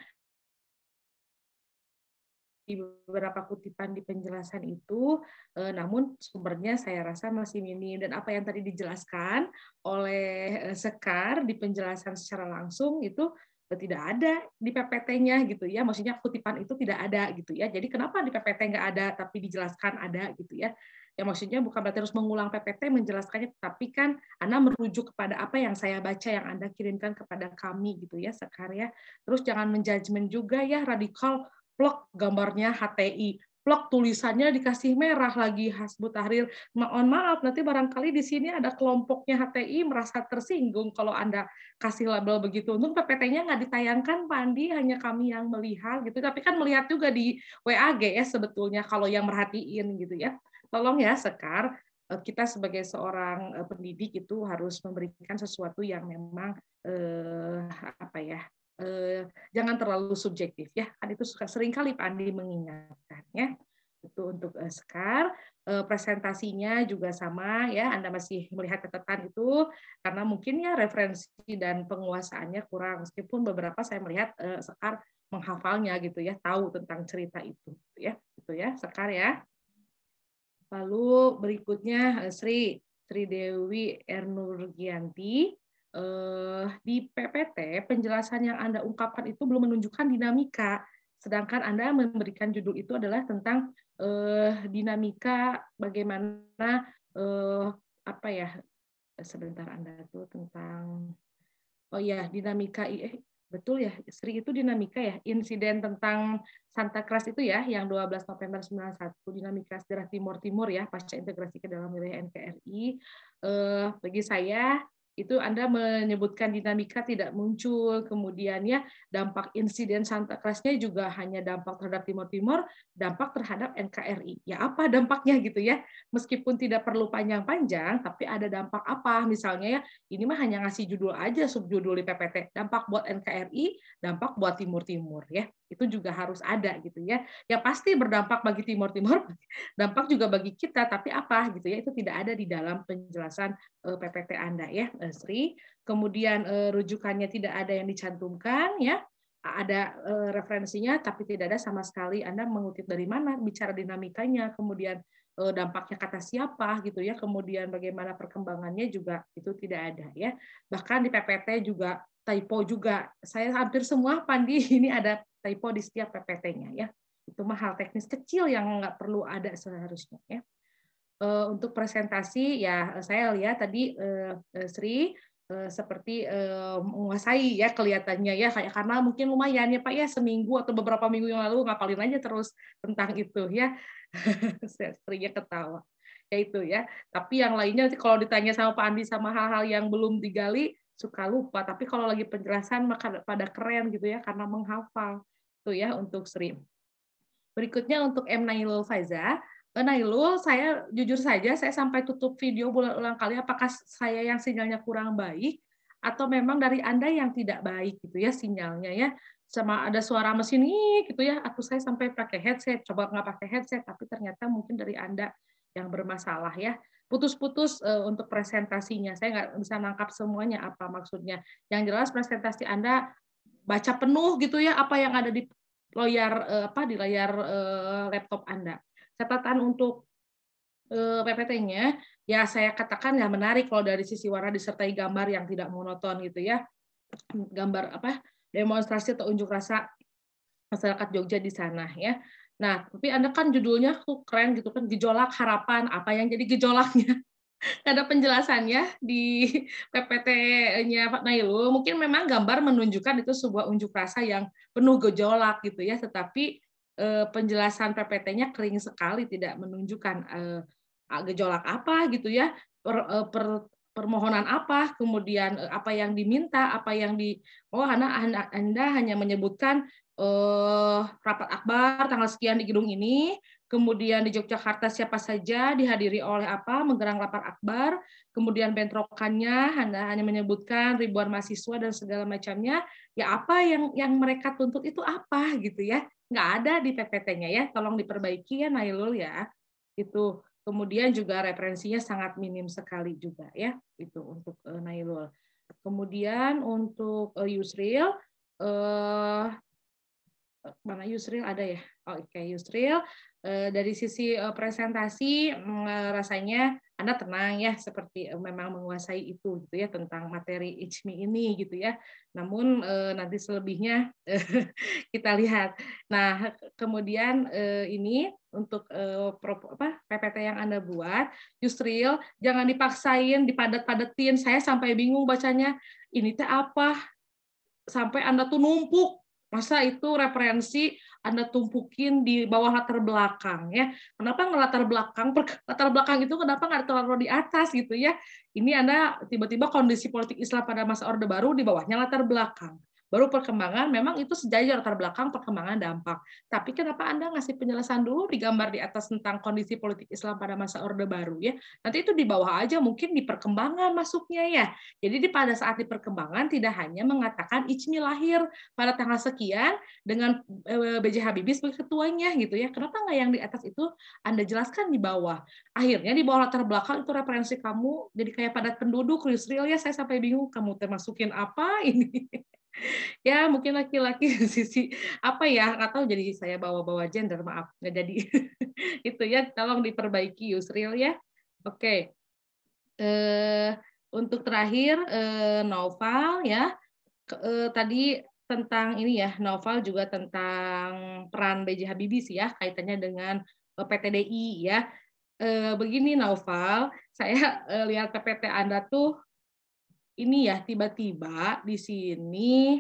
di beberapa kutipan di penjelasan itu, eh, namun sumbernya saya rasa masih minim. Dan apa yang tadi dijelaskan oleh eh, Sekar di penjelasan secara langsung itu eh, tidak ada di P P T-nya gitu ya. Maksudnya kutipan itu tidak ada gitu ya. Jadi kenapa di P P T nggak ada tapi dijelaskan ada gitu ya. Ya maksudnya bukan berarti harus mengulang P P T menjelaskannya, tapi kan Anda merujuk kepada apa yang saya baca yang Anda kirimkan kepada kami gitu ya sekarya. Terus jangan menjudgment juga ya, radikal plok gambarnya H T I, plok tulisannya dikasih merah lagi Hizbut Tahrir. Mohon maaf, nanti barangkali di sini ada kelompoknya H T I merasa tersinggung kalau Anda kasih label begitu. Untuk P P T-nya nggak ditayangkan, Pak Andi, hanya kami yang melihat gitu. Tapi kan melihat juga di W A G ya sebetulnya kalau yang merhatiin gitu ya. Tolong ya Sekar, kita sebagai seorang pendidik itu harus memberikan sesuatu yang memang eh, apa ya? Eh, jangan terlalu subjektif ya, kan itu sering kali Pak Andi mengingatkan ya. Itu untuk uh, Sekar, uh, presentasinya juga sama ya, Anda masih melihat catatan itu karena mungkin ya referensi dan penguasaannya kurang, meskipun beberapa saya melihat uh, Sekar menghafalnya gitu ya, tahu tentang cerita itu ya, itu ya Sekar ya. Lalu berikutnya Sri Sri Dewi Ernurgianti. Eh, di P P T penjelasan yang Anda ungkapkan itu belum menunjukkan dinamika, sedangkan Anda memberikan judul itu adalah tentang eh, dinamika bagaimana eh, apa ya sebentar Anda itu tentang oh ya dinamika eh, betul ya Sri itu dinamika ya insiden tentang Santa Claus itu ya yang dua belas November sembilan puluh satu dinamika sejarah Timur Timur ya pasca integrasi ke dalam wilayah N K R I. Eh, bagi saya itu Anda menyebutkan dinamika tidak muncul, kemudian ya dampak insiden Santa Claus-nya juga hanya dampak terhadap Timur Timur, dampak terhadap N K R I. Ya apa dampaknya gitu ya? Meskipun tidak perlu panjang-panjang, tapi ada dampak apa? Misalnya ya, ini mah hanya ngasih judul aja, subjudul di P P T. Dampak buat N K R I, dampak buat Timur Timur ya. Itu juga harus ada gitu ya. Ya pasti berdampak bagi Timur Timur, dampak juga bagi kita, tapi apa gitu ya? Itu tidak ada di dalam penjelasan P P T Anda ya. Sri, kemudian eh, rujukannya tidak ada yang dicantumkan ya, ada eh, referensinya tapi tidak ada sama sekali Anda mengutip dari mana, bicara dinamikanya, kemudian eh, dampaknya kata siapa gitu ya, kemudian bagaimana perkembangannya juga itu tidak ada ya. Bahkan di P P T juga typo juga, saya hampir semua Pandi ini ada typo di setiap P P T-nya ya. Itu mah hal teknis kecil yang nggak perlu ada seharusnya ya. Untuk presentasi ya saya lihat tadi Sri seperti menguasai ya kelihatannya ya kayak karena mungkin lumayan ya Pak ya seminggu atau beberapa minggu yang lalu ngapalin aja terus tentang itu ya. Srinya ketawa ya itu ya. Tapi yang lainnya kalau ditanya sama Pak Andi sama hal-hal yang belum digali suka lupa. Tapi kalau lagi penjelasan maka pada keren gitu ya karena menghafal tuh ya untuk Sri. Berikutnya untuk M. Nailul Faiza. Nailul, saya jujur saja, saya sampai tutup video berulang kali, apakah saya yang sinyalnya kurang baik, atau memang dari Anda yang tidak baik gitu ya sinyalnya ya, sama ada suara mesin ini gitu ya, aku saya sampai pakai headset, coba nggak pakai headset, tapi ternyata mungkin dari Anda yang bermasalah ya. Putus-putus uh, untuk presentasinya, saya nggak bisa nangkap semuanya apa maksudnya. Yang jelas presentasi Anda baca penuh gitu ya, apa yang ada di layar uh, apa di layar uh, laptop Anda. Catatan untuk P P T-nya, ya saya katakan ya menarik kalau dari sisi warna disertai gambar yang tidak monoton gitu ya, gambar apa demonstrasi atau unjuk rasa masyarakat Jogja di sana ya. Nah, tapi Anda kan judulnya tuh keren gitu kan, gejolak harapan, apa yang jadi gejolaknya? Ada penjelasannya di P P T-nya Pak Nailul. Mungkin memang gambar menunjukkan itu sebuah unjuk rasa yang penuh gejolak gitu ya, tetapi penjelasan P P T-nya kering sekali, tidak menunjukkan gejolak apa gitu ya, per, per, permohonan apa, kemudian apa yang diminta, apa yang di oh Anda, Anda hanya menyebutkan eh, rapat akbar tanggal sekian di gedung ini, kemudian di Yogyakarta siapa saja dihadiri oleh apa menggerang rapat akbar, kemudian bentrokannya Anda hanya menyebutkan ribuan mahasiswa dan segala macamnya, ya apa yang yang mereka tuntut itu apa gitu ya. Nggak ada di P P T-nya ya, tolong diperbaiki ya Nailul ya. Itu kemudian juga referensinya sangat minim sekali juga ya, itu untuk uh, Nailul. Kemudian untuk uh, Yusril, uh, mana Yusril ada ya? Oh, oke okay. Yusril, dari sisi presentasi rasanya Anda tenang ya, seperti memang menguasai itu gitu ya, tentang materi I C M I ini gitu ya. Namun nanti selebihnya kita lihat. Nah, kemudian ini untuk apa P P T yang Anda buat, Yusril, jangan dipaksain, dipadat-padatin. Saya sampai bingung bacanya. Ini teh apa? Sampai Anda tuh numpuk. Masa itu referensi Anda tumpukin di bawah latar belakang ya? Kenapa nggak latar belakang? Latar belakang itu kenapa nggak taruh di atas gitu ya? Ini Anda tiba-tiba kondisi politik Islam pada masa Orde Baru, di bawahnya latar belakang. Baru perkembangan, memang itu sejajar latar belakang, perkembangan, dampak. Tapi kenapa Anda ngasih penjelasan dulu di gambar di atas tentang kondisi politik Islam pada masa Orde Baru ya? Nanti itu di bawah aja mungkin di perkembangan masuknya ya. Jadi di pada saat di perkembangan tidak hanya mengatakan I C M I lahir pada tanggal sekian dengan B J Habibie sebagai ketuanya gitu ya. Kenapa nggak yang di atas itu Anda jelaskan di bawah? Akhirnya di bawah latar belakang itu referensi kamu jadi kayak padat penduduk, Yusril ya, saya sampai bingung kamu termasukin apa ini. Ya mungkin laki-laki sisi apa ya, nggak tahu, jadi saya bawa-bawa gender, maaf nggak jadi. Itu ya, tolong diperbaiki Yusril ya. Oke. Eh, untuk terakhir eh, Naufal ya. Eh, tadi tentang ini ya, Naufal juga tentang peran B J Habibie sih ya, kaitannya dengan P T D I ya. Eh, begini Naufal, saya eh, lihat P P T Anda tuh ini ya, tiba-tiba di sini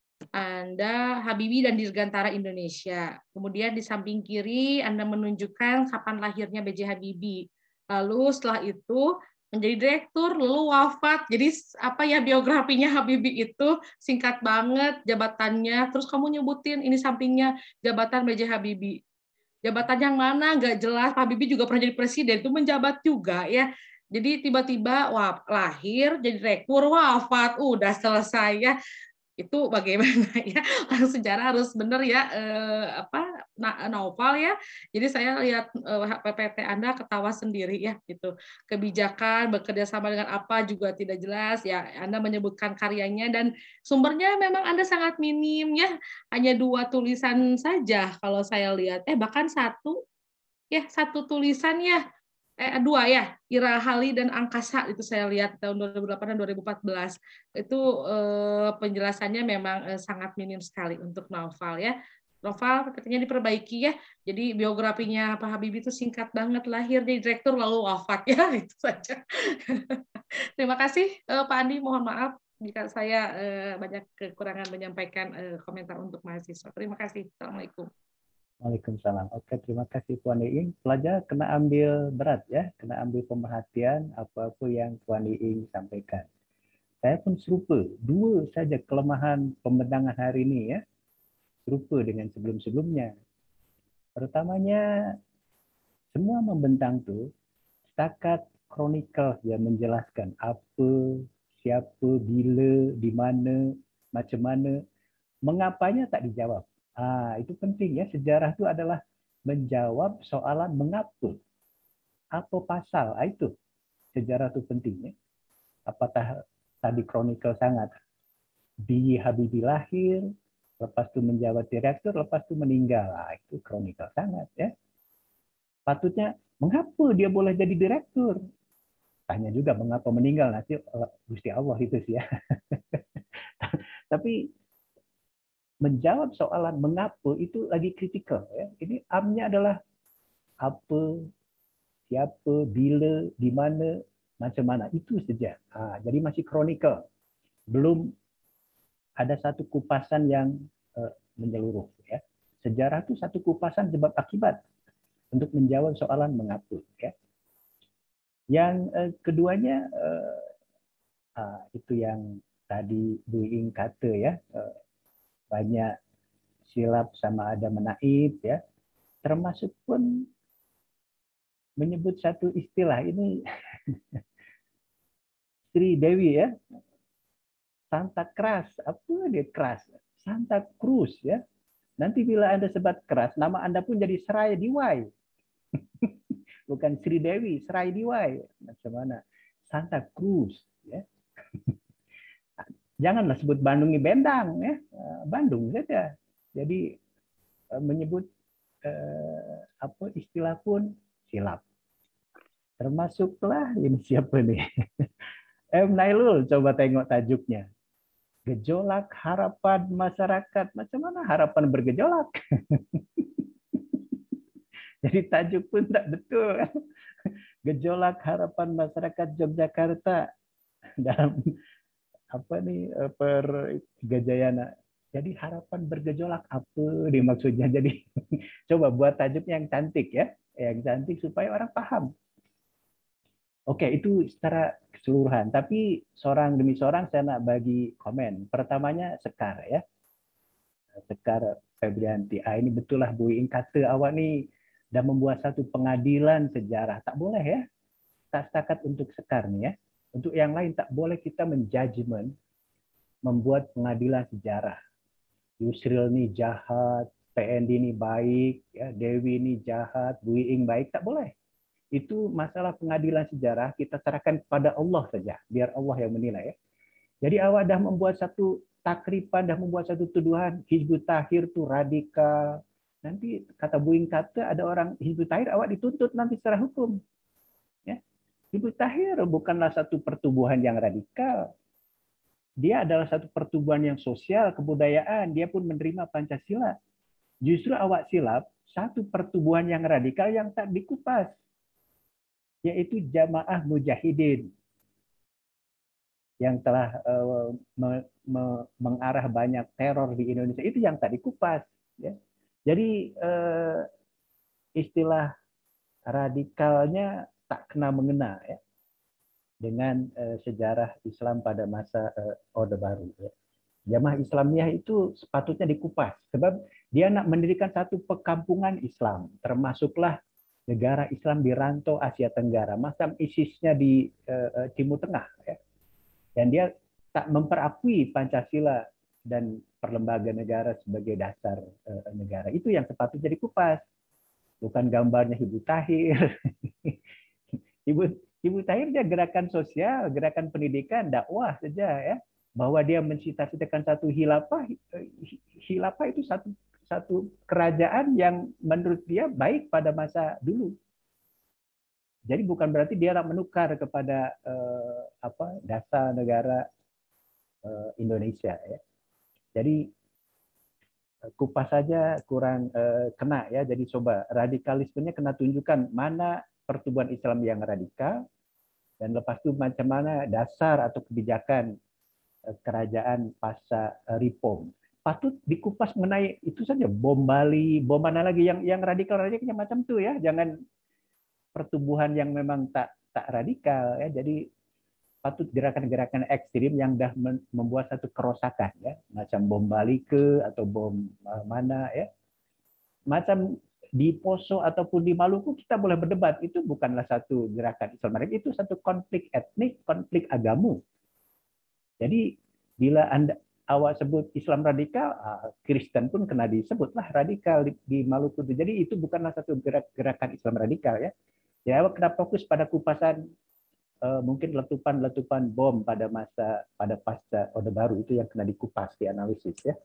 Anda Habibie dan Dirgantara Indonesia. Kemudian di samping kiri Anda menunjukkan kapan lahirnya B J Habibie. Lalu setelah itu menjadi direktur, lalu wafat. Jadi apa ya, biografinya Habibie itu singkat banget jabatannya. Terus kamu nyebutin ini sampingnya jabatan B J Habibie. Jabatan yang mana nggak jelas. Habibie juga pernah jadi presiden, itu menjabat juga ya. Jadi tiba-tiba wah, lahir jadi direktur, wafat, udah selesai ya. Itu bagaimana ya, sejarah harus benar ya, eh, apa Naufal ya. Jadi saya lihat eh, P P T Anda ketawa sendiri ya gitu. Kebijakan bekerja sama dengan apa juga tidak jelas ya. Anda menyebutkan karyanya dan sumbernya memang Anda sangat minim ya. Hanya dua tulisan saja kalau saya lihat. Eh bahkan satu ya, satu tulisan ya. Eh, dua ya, Ira Hali dan Angkasa, itu saya lihat tahun dua ribu delapan dan dua ribu empat belas. Itu eh, penjelasannya memang eh, sangat minim sekali untuk Naufal ya. Naufal katanya diperbaiki ya. Jadi biografinya Pak Habibie itu singkat banget, lahir jadi direktur lalu wafat ya, itu saja. Terima kasih eh, Pak Andi, mohon maaf jika saya eh, banyak kekurangan menyampaikan eh, komentar untuk mahasiswa. Terima kasih. Assalamualaikum. Waalaikumsalam. Oke, terima kasih Puan Iing. Pelajar kena ambil berat ya, kena ambil pemerhatian apa-apa yang Puan Iing sampaikan. Saya pun serupa, dua saja kelemahan pembentangan hari ini ya, serupa dengan sebelum-sebelumnya. Pertamanya, semua membentang tuh setakat kronikal yang menjelaskan apa, siapa, bila, di mana, macam mana, mengapanya tak dijawab. Ah, itu penting ya, sejarah itu adalah menjawab soalan mengapa. Apa pasal? Ah, itu sejarah itu pentingnya. Apatah tadi kronikal sangat. B J Habibie lahir, lepas itu menjabat direktur, lepas itu meninggal. Ah, itu kronikal sangat ya. Patutnya mengapa dia boleh jadi direktur? Tanya juga mengapa meninggal, nanti Gusti Allah itu sih ya. Tapi menjawab soalan mengapa itu lagi kritikal ya. Ini amnya adalah apa, siapa, bila, di mana, macam mana, itu saja. Ha, jadi masih kronikal. Belum ada satu kupasan yang uh, menyeluruh ya. Sejarah itu satu kupasan sebab akibat untuk menjawab soalan mengapa ya. Yang uh, keduanya uh, uh, itu yang tadi Bu Iing kata ya, uh, banyak silap sama ada menaib ya, termasuk pun menyebut satu istilah ini Sri Dewi ya, Santa Cruz, apa dia keras, Santa Cruz ya. Nanti bila Anda sebat keras, nama Anda pun jadi Serai Diwai, bukan Sri Dewi, Serai Diwai, macam mana? Santa Cruz ya. Janganlah sebut Bandungi Bendang ya, Bandung saja. Jadi menyebut eh, apa istilah pun silap. Termasuklah ini siapa nih? M. Nailul, coba tengok tajuknya. Gejolak harapan masyarakat. Macam mana harapan bergejolak? Jadi tajuk pun tak betul. Gejolak harapan masyarakat Yogyakarta dalam apa nih per Gajayana. Jadi harapan bergejolak apa nih maksudnya? Jadi coba buat tajuk yang cantik ya, yang cantik supaya orang paham. Oke, itu secara keseluruhan. Tapi seorang demi seorang saya nak bagi komen. Pertamanya Sekar ya. Sekar Febrianti. Ah, ini betul lah Bu Iing kata awak nih dan membuat satu pengadilan sejarah. Tak boleh ya. Tak setakat untuk Sekar nih ya. Untuk yang lain tak boleh kita menjudgment membuat pengadilan sejarah. Yusril nih jahat, P N D ini baik, ya, Dewi ini jahat, Bu Iing baik, tak boleh. Itu masalah pengadilan sejarah kita serahkan kepada Allah saja, biar Allah yang menilai. Ya. Jadi awak dah membuat satu takripan, dah membuat satu tuduhan Hizbut Tahrir itu radikal. Nanti kata Bu Iing kata ada orang Hizbut Tahrir, awak dituntut nanti secara hukum. Ya. Hizbut Tahrir bukanlah satu pertubuhan yang radikal. Dia adalah satu pertubuhan yang sosial, kebudayaan. Dia pun menerima Pancasila. Justru awak silap satu pertubuhan yang radikal yang tak dikupas, yaitu Jamaah Mujahidin yang telah uh, me, me, mengarah banyak teror di Indonesia. Itu yang tak dikupas. Ya. Jadi uh, istilah radikalnya tak kena mengena ya, dengan uh, sejarah Islam pada masa uh, Orde Baru. Ya. Jamaah Islamiyah itu sepatutnya dikupas sebab dia nak mendirikan satu perkampungan Islam, termasuklah negara Islam di rantau Asia Tenggara, macam ISIS-nya di uh, Timur Tengah, ya. Dan dia tak memperakui Pancasila dan perlembaga negara sebagai dasar uh, negara. Itu yang sepatutnya dikupas, bukan gambarnya Hizbut Tahrir. Hizbut Hizbut Tahrir dia gerakan sosial, gerakan pendidikan, dakwah saja, ya. Bahwa dia mencita-citakan satu khilafah, khilafah itu satu satu kerajaan yang menurut dia baik pada masa dulu. Jadi bukan berarti dia nak menukar kepada eh, apa dasar negara eh, Indonesia ya. Jadi kupas saja kurang eh, kena ya. Jadi coba radikalismenya kena tunjukkan mana pertubuhan Islam yang radikal dan lepas itu macam mana dasar atau kebijakan kerajaan pasca reform. Patut dikupas mengenai itu saja, bom Bali, bom mana lagi yang yang radikal-radikalnya macam itu ya. Jangan pertumbuhan yang memang tak tak radikal ya. Jadi patut gerakan-gerakan ekstrim yang dah membuat satu kerosakan ya, macam bom Bali ke atau bom mana ya. Macam di Poso ataupun di Maluku kita boleh berdebat, itu bukanlah satu gerakan Islam, itu satu konflik etnik, konflik agama. Jadi bila Anda awak sebut Islam radikal, Kristen pun kena disebutlah radikal di, di Maluku. Jadi itu bukanlah satu gerak, gerakan Islam radikal ya. Jadi awak kena fokus pada kupasan uh, mungkin letupan-letupan bom pada masa pada pasca Orde Baru, itu yang kena dikupas, dianalisis ya.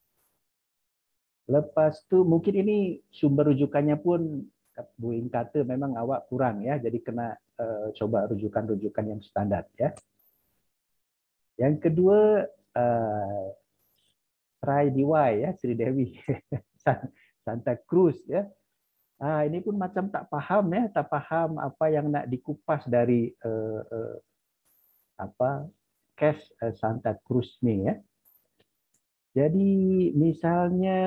Lepas itu mungkin ini sumber rujukannya pun Bu Iing kata memang awak kurang ya. Jadi kena uh, coba rujukan-rujukan yang standar ya. Yang kedua, uh, Sri Diwai ya, Sri Dewi, Santa Cruz ya. Ah, ini pun macam tak paham ya, tak paham apa yang nak dikupas dari uh, uh, apa case uh, Santa Cruz ni ya. Jadi misalnya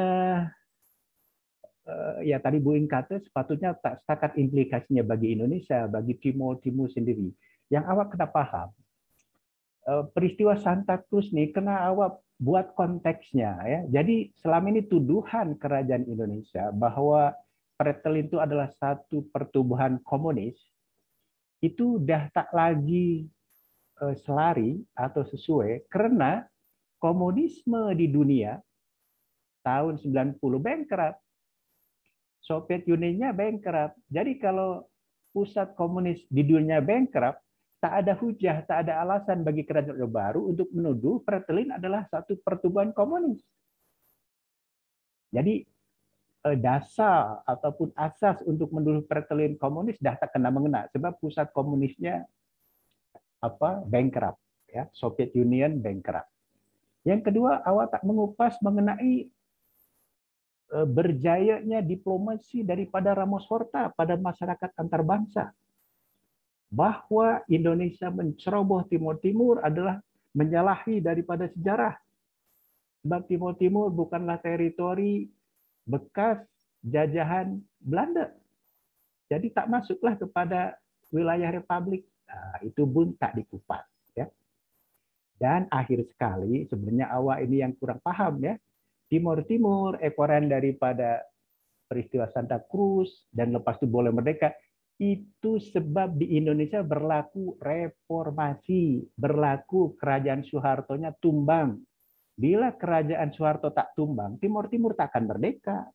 uh, ya tadi Bu Iing kata sepatutnya tak setakat implikasinya bagi Indonesia, bagi Timur Timur sendiri. Yang awak kena paham. Peristiwa Santa Cruz nih kena awak buat konteksnya ya. Jadi selama ini tuduhan kerajaan Indonesia bahwa Fretilin itu adalah satu pertubuhan komunis itu dah tak lagi selari atau sesuai karena komunisme di dunia tahun sembilan puluh bankrupt. Soviet Unionnya bankrupt. Jadi kalau pusat komunis di dunia bankrupt, tak ada hujah, tak ada alasan bagi kerajaan Orde Baru untuk menuduh Fretilin adalah satu pertubuhan komunis. Jadi dasar ataupun asas untuk mendukung pertelian komunis dah tak kena mengena sebab pusat komunisnya apa bankrupt, ya, Soviet Union bankrupt. Yang kedua, awak tak mengupas mengenai berjayanya diplomasi daripada Ramos Horta pada masyarakat antarbangsa. Bahwa Indonesia menceroboh Timur Timur adalah menyalahi daripada sejarah. Sebab Timur Timur bukanlah teritori bekas jajahan Belanda. Jadi tak masuklah kepada wilayah Republik. Nah, itu pun tak dikupas. Ya. Dan akhir sekali, sebenarnya awak ini yang kurang paham, ya. Timur Timur, ekoran daripada peristiwa Santa Cruz, dan lepas itu boleh merdeka, itu sebab di Indonesia berlaku reformasi, berlaku kerajaan Soehartonya tumbang. Bila kerajaan Soeharto tak tumbang, Timur Timur tak akan merdeka.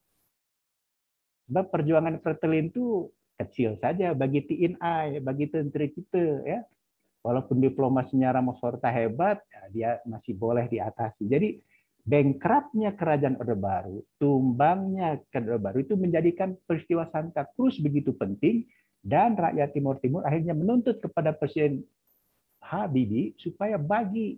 Sebab perjuangan pertelian itu kecil saja bagi T N I, bagi tentara kita, ya. Walaupun diplomasinya Ramos Horta hebat, ya, dia masih boleh diatasi. Jadi bankruptnya kerajaan Orde Baru, tumbangnya kerajaan Orde Baru itu menjadikan peristiwa Santa Cruz begitu penting, dan rakyat Timur Timur akhirnya menuntut kepada Presiden Habibie supaya bagi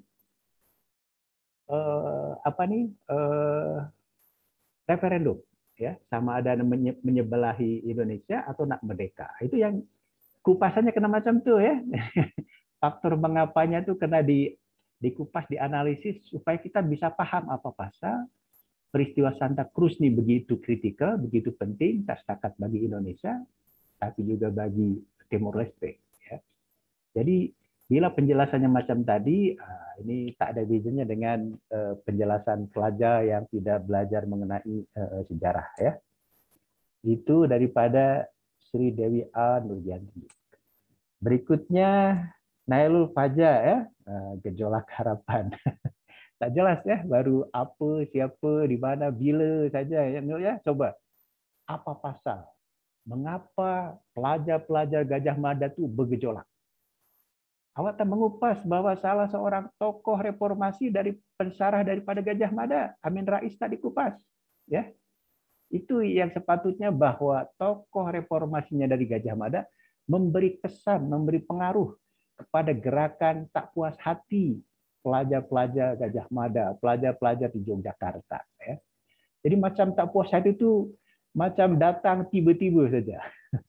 eh, apa nih eh, referendum, ya, sama ada menyebelahi Indonesia atau nak merdeka. Itu yang kupasannya kena macam tuh, ya. Faktor mengapanya itu kena di dikupas, dianalisis supaya kita bisa paham apa pasal peristiwa Santa Cruz ini begitu kritikal, begitu penting, tak setakat bagi Indonesia, tapi juga bagi Timor Leste. Ya. Jadi bila penjelasannya macam tadi, ini tak ada bedanya dengan penjelasan pelajar yang tidak belajar mengenai sejarah. Ya. Itu daripada Sri Dewi A. Nurjanti. Berikutnya Nailul Fajar, ya, gejolak harapan. Tak jelas, ya, baru apa, siapa, di mana, bila saja, ya, ya. Coba, apa pasal? Mengapa pelajar-pelajar Gajah Mada itu bergejolak? Awak tak mengupas bahwa salah seorang tokoh reformasi dari pensarah daripada Gajah Mada, Amin Rais, tak dikupas, ya. Itu yang sepatutnya bahwa tokoh reformasinya dari Gajah Mada memberi kesan, memberi pengaruh kepada gerakan tak puas hati pelajar-pelajar Gajah Mada, pelajar-pelajar di Yogyakarta. Ya. Jadi macam tak puas hati itu macam datang tiba-tiba saja.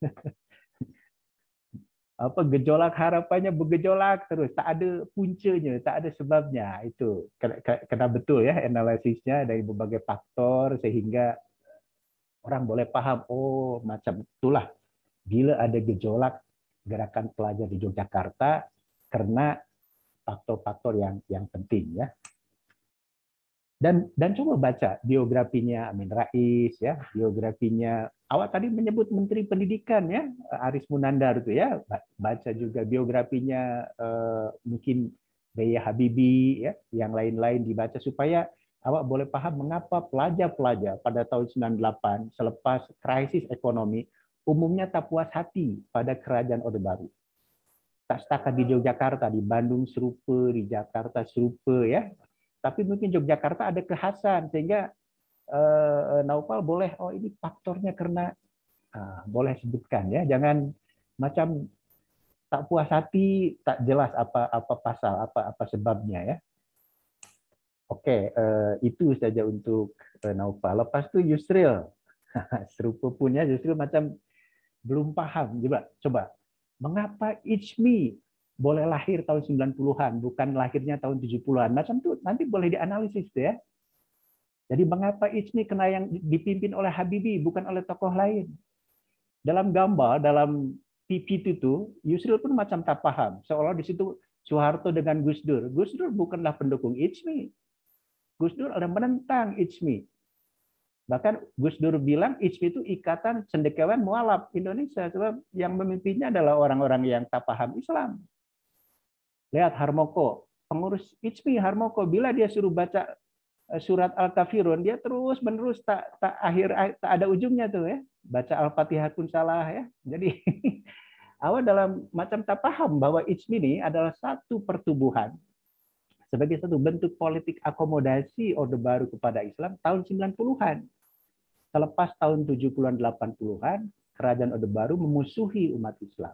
Apa gejolak harapannya bergejolak terus, tak ada puncanya, tak ada sebabnya. Itu kena betul, ya, analisisnya dari berbagai faktor sehingga orang boleh paham, oh macam itulah bila ada gejolak gerakan pelajar di Yogyakarta karena faktor-faktor yang yang penting, ya. Dan dan coba baca biografinya Amin Rais, ya, biografinya awak tadi menyebut Menteri Pendidikan, ya, Aris Munandar itu, ya. Baca juga biografinya eh, mungkin B J Habibie, ya, yang lain-lain dibaca supaya awak boleh paham mengapa pelajar-pelajar pada tahun sembilan puluh delapan selepas krisis ekonomi umumnya tak puas hati pada kerajaan Orde Baru. Tak setakat di Yogyakarta, di Bandung serupa, di Jakarta serupa, ya. Tapi mungkin Yogyakarta ada kekhasan sehingga uh, Naufal boleh, oh ini faktornya karena uh, boleh sebutkan, ya. Jangan macam tak puas hati, tak jelas apa apa pasal, apa apa sebabnya, ya. Oke, uh, itu saja untuk uh, Naufal. Lepas itu Yusril, serupa punya Yusril macam belum paham. Coba, coba. Mengapa Ijmi boleh lahir tahun sembilan puluhan, bukan lahirnya tahun tujuh puluhan? Macam itu nanti boleh dianalisis, ya. Jadi mengapa Ijmi kena yang dipimpin oleh Habibie, bukan oleh tokoh lain? Dalam gambar, dalam P P T itu, Yusril pun macam tak paham. Seolah di situ Soeharto dengan Gus Dur. Gus Dur bukanlah pendukung Ijmi. Gus Dur ada menentang Ijmi. Bahkan Gus Dur bilang Ijmi itu ikatan cendekiawan mualaf Indonesia, sebab yang memimpinnya adalah orang-orang yang tak paham Islam. Lihat Harmoko, pengurus Ijmi Harmoko, bila dia suruh baca surat Al-Kafirun, dia terus menerus tak tak akhir tak ada ujungnya tuh, ya. Baca Al-Fatihah pun salah, ya. Jadi awal dalam macam tak paham bahwa Ijmi ini adalah satu pertubuhan sebagai satu bentuk politik akomodasi Orde Baru kepada Islam tahun sembilan puluhan. selepas tahun tujuh puluhan delapan puluhan, kerajaan Orde Baru memusuhi umat Islam.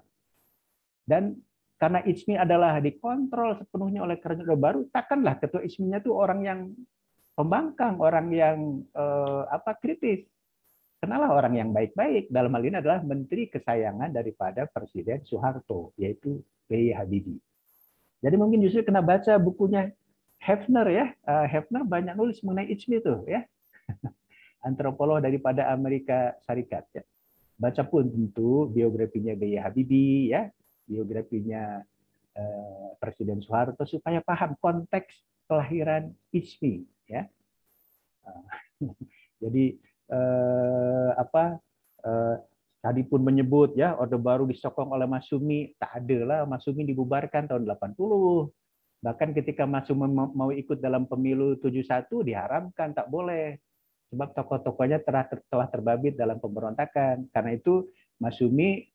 Dan karena I C M I adalah dikontrol sepenuhnya oleh kerajaan Orde Baru, takkanlah ketua I C M I-nya itu orang yang pembangkang, orang yang eh, apa kritis. Kenalah orang yang baik-baik. Dalam hal ini adalah menteri kesayangan daripada Presiden Soeharto, yaitu B J Habibie. Jadi mungkin justru kena baca bukunya Hefner ya. Uh, Hefner banyak nulis mengenai I C M I itu ya. Antropolog daripada Amerika Serikat ya. Baca pun tentu biografinya B J Habibie ya, biografinya uh, Presiden Soeharto supaya paham konteks kelahiran I C M I ya. Uh, jadi Eh, apa eh, tadi pun menyebut ya Orde Baru disokong oleh Masyumi, tak ada lah, Masyumi dibubarkan tahun delapan puluh. Bahkan ketika Masyumi mau ikut dalam pemilu tujuh puluh satu diharamkan, tak boleh sebab tokoh-tokohnya telah telah terbabit dalam pemberontakan. Karena itu Masyumi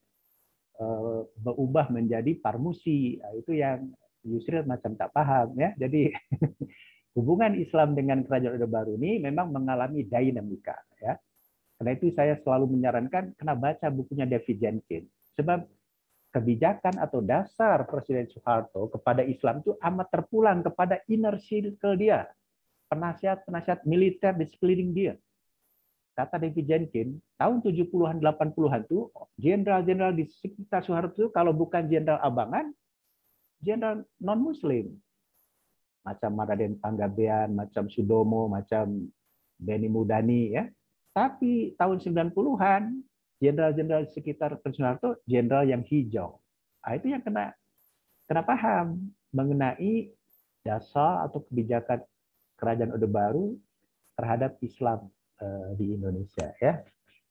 eh, berubah menjadi Parmusi. Nah, itu yang Yusril macam tak paham ya. Jadi hubungan Islam dengan kerajaan Orde Baru ini memang mengalami dinamika. Ya. Karena itu saya selalu menyarankan kena baca bukunya David Jenkins. Sebab kebijakan atau dasar Presiden Soeharto kepada Islam itu amat terpulang kepada inner circle dia. Penasihat-penasihat militer di sekeliling dia. Kata David Jenkins, tahun tujuh puluhan delapan puluhan itu, jenderal-jenderal di sekitar Soeharto itu kalau bukan jenderal abangan, jenderal non-muslim. Macam Raden Panggabean, macam Sudomo, macam Beni Mudani ya. Tapi tahun sembilan puluhan jenderal-jenderal di sekitar Soeharto jenderal yang hijau. Nah, itu yang kena kena paham mengenai dasar atau kebijakan kerajaan Orde Baru terhadap Islam eh, di Indonesia ya.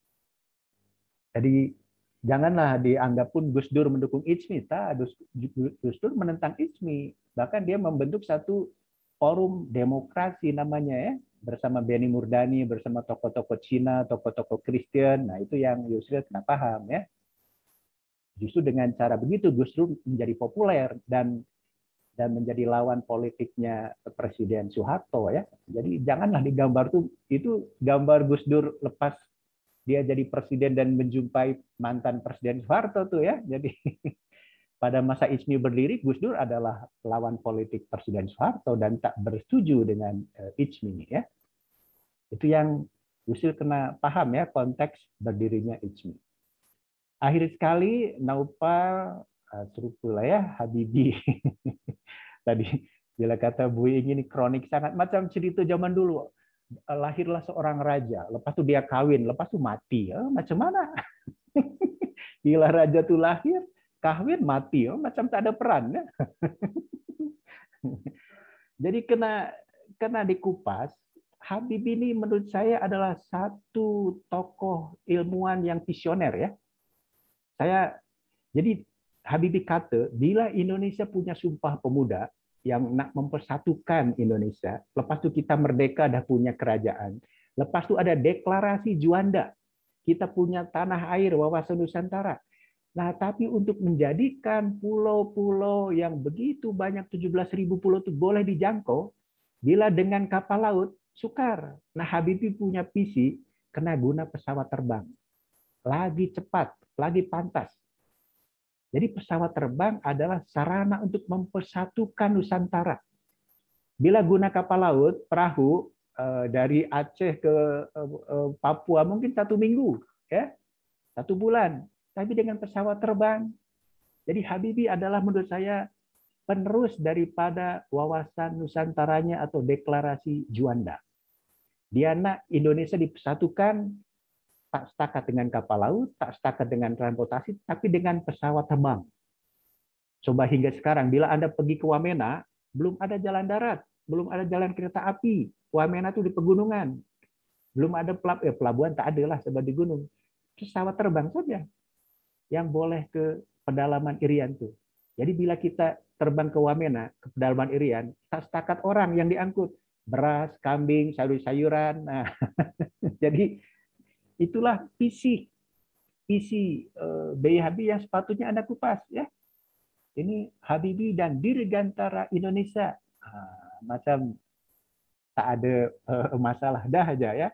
Jadi janganlah dianggap pun Gus Dur mendukung I C M I, tak, Gus Dur menentang I C M I. Bahkan dia membentuk satu forum demokrasi namanya ya, bersama Beni Murdani, bersama tokoh-tokoh Cina, tokoh-tokoh Kristen. Nah, itu yang Yusril kena paham ya. Justru dengan cara begitu Gus Dur menjadi populer dan dan menjadi lawan politiknya Presiden Soeharto ya. Jadi janganlah digambar tuh itu gambar Gus Dur lepas dia jadi presiden dan menjumpai mantan Presiden Soeharto tuh ya. Jadi pada masa I C M I berdiri, Gus Dur adalah lawan politik Presiden Soeharto dan tak bersetuju dengan I C M I ya. Itu yang Yusril kena paham ya konteks berdirinya I C M I. Akhir sekali Naupal seru pula ya Habibie. Tadi bila kata Bu Ing ini kronik sangat macam cerita zaman dulu. Lahirlah seorang raja, lepas itu dia kawin, lepas itu mati. Oh, macam mana? Bila raja itu lahir, kawin mati, oh, macam tak ada peran ya. Jadi kena kena dikupas, Habibie ini menurut saya adalah satu tokoh ilmuwan yang visioner ya. Saya jadi Habibie kata, bila Indonesia punya sumpah pemuda yang nak mempersatukan Indonesia, lepas itu kita merdeka dah punya kerajaan, lepas itu ada deklarasi Juanda, kita punya tanah air wawasan Nusantara. Nah, tapi untuk menjadikan pulau-pulau yang begitu banyak tujuh belas ribu pulau itu boleh dijangkau, bila dengan kapal laut, sukar. Nah, Habibie punya visi, kena guna pesawat terbang. Lagi cepat, lagi pantas. Jadi pesawat terbang adalah sarana untuk mempersatukan Nusantara. Bila guna kapal laut, perahu, dari Aceh ke Papua mungkin satu minggu, ya, satu bulan. Tapi dengan pesawat terbang, jadi Habibie adalah menurut saya penerus daripada wawasan Nusantaranya atau deklarasi Juanda. Dia nak Indonesia dipersatukan, tak setakat dengan kapal laut, tak setakat dengan transportasi, tapi dengan pesawat terbang. Coba hingga sekarang, bila Anda pergi ke Wamena, belum ada jalan darat, belum ada jalan kereta api. Wamena itu di pegunungan. Belum ada pelab eh, pelabuhan, tak ada lah sebab di gunung. Pesawat terbang saja yang boleh ke pedalaman Irian tuh. Jadi bila kita terbang ke Wamena, ke pedalaman Irian, tak setakat orang yang diangkut. Beras, kambing, sayur-sayuran. Nah, jadi itulah visi visi B J Habibie yang sepatutnya Anda kupas ya. Ini Habibie dan Dirgantara Indonesia. Nah, macam tak ada uh, masalah dah aja ya.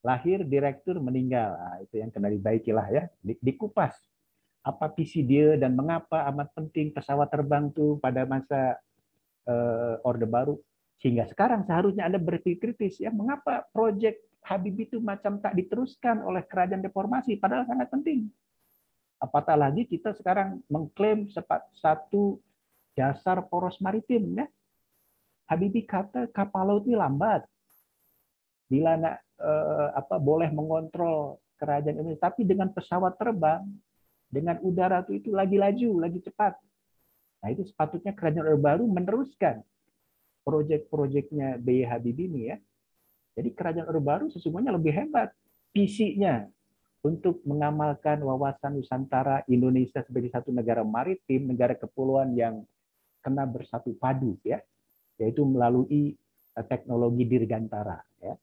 lahir, direktur, meninggal. Nah, itu yang kena dibaikilah ya, di, dikupas. Apa visi dia dan mengapa amat penting pesawat terbang tuh pada masa uh, Orde Baru. Sehingga sekarang seharusnya Anda berpikir kritis ya, mengapa proyek Habibie itu macam tak diteruskan oleh kerajaan reformasi, padahal sangat penting. Apatah lagi kita sekarang mengklaim satu dasar poros maritim ya. Habibie kata kapal laut ini lambat. Bila nggak eh, apa boleh mengontrol kerajaan ini, tapi dengan pesawat terbang, dengan udara itu, itu lagi laju, lagi cepat. Nah itu sepatutnya kerajaan Orde Baru meneruskan proyek-proyeknya B J Habibie ini ya. Jadi kerajaan Orde Baru sesungguhnya lebih hebat visinya untuk mengamalkan wawasan Nusantara Indonesia sebagai satu negara maritim, negara kepulauan yang kena bersatu padu ya, yaitu melalui teknologi dirgantara ya.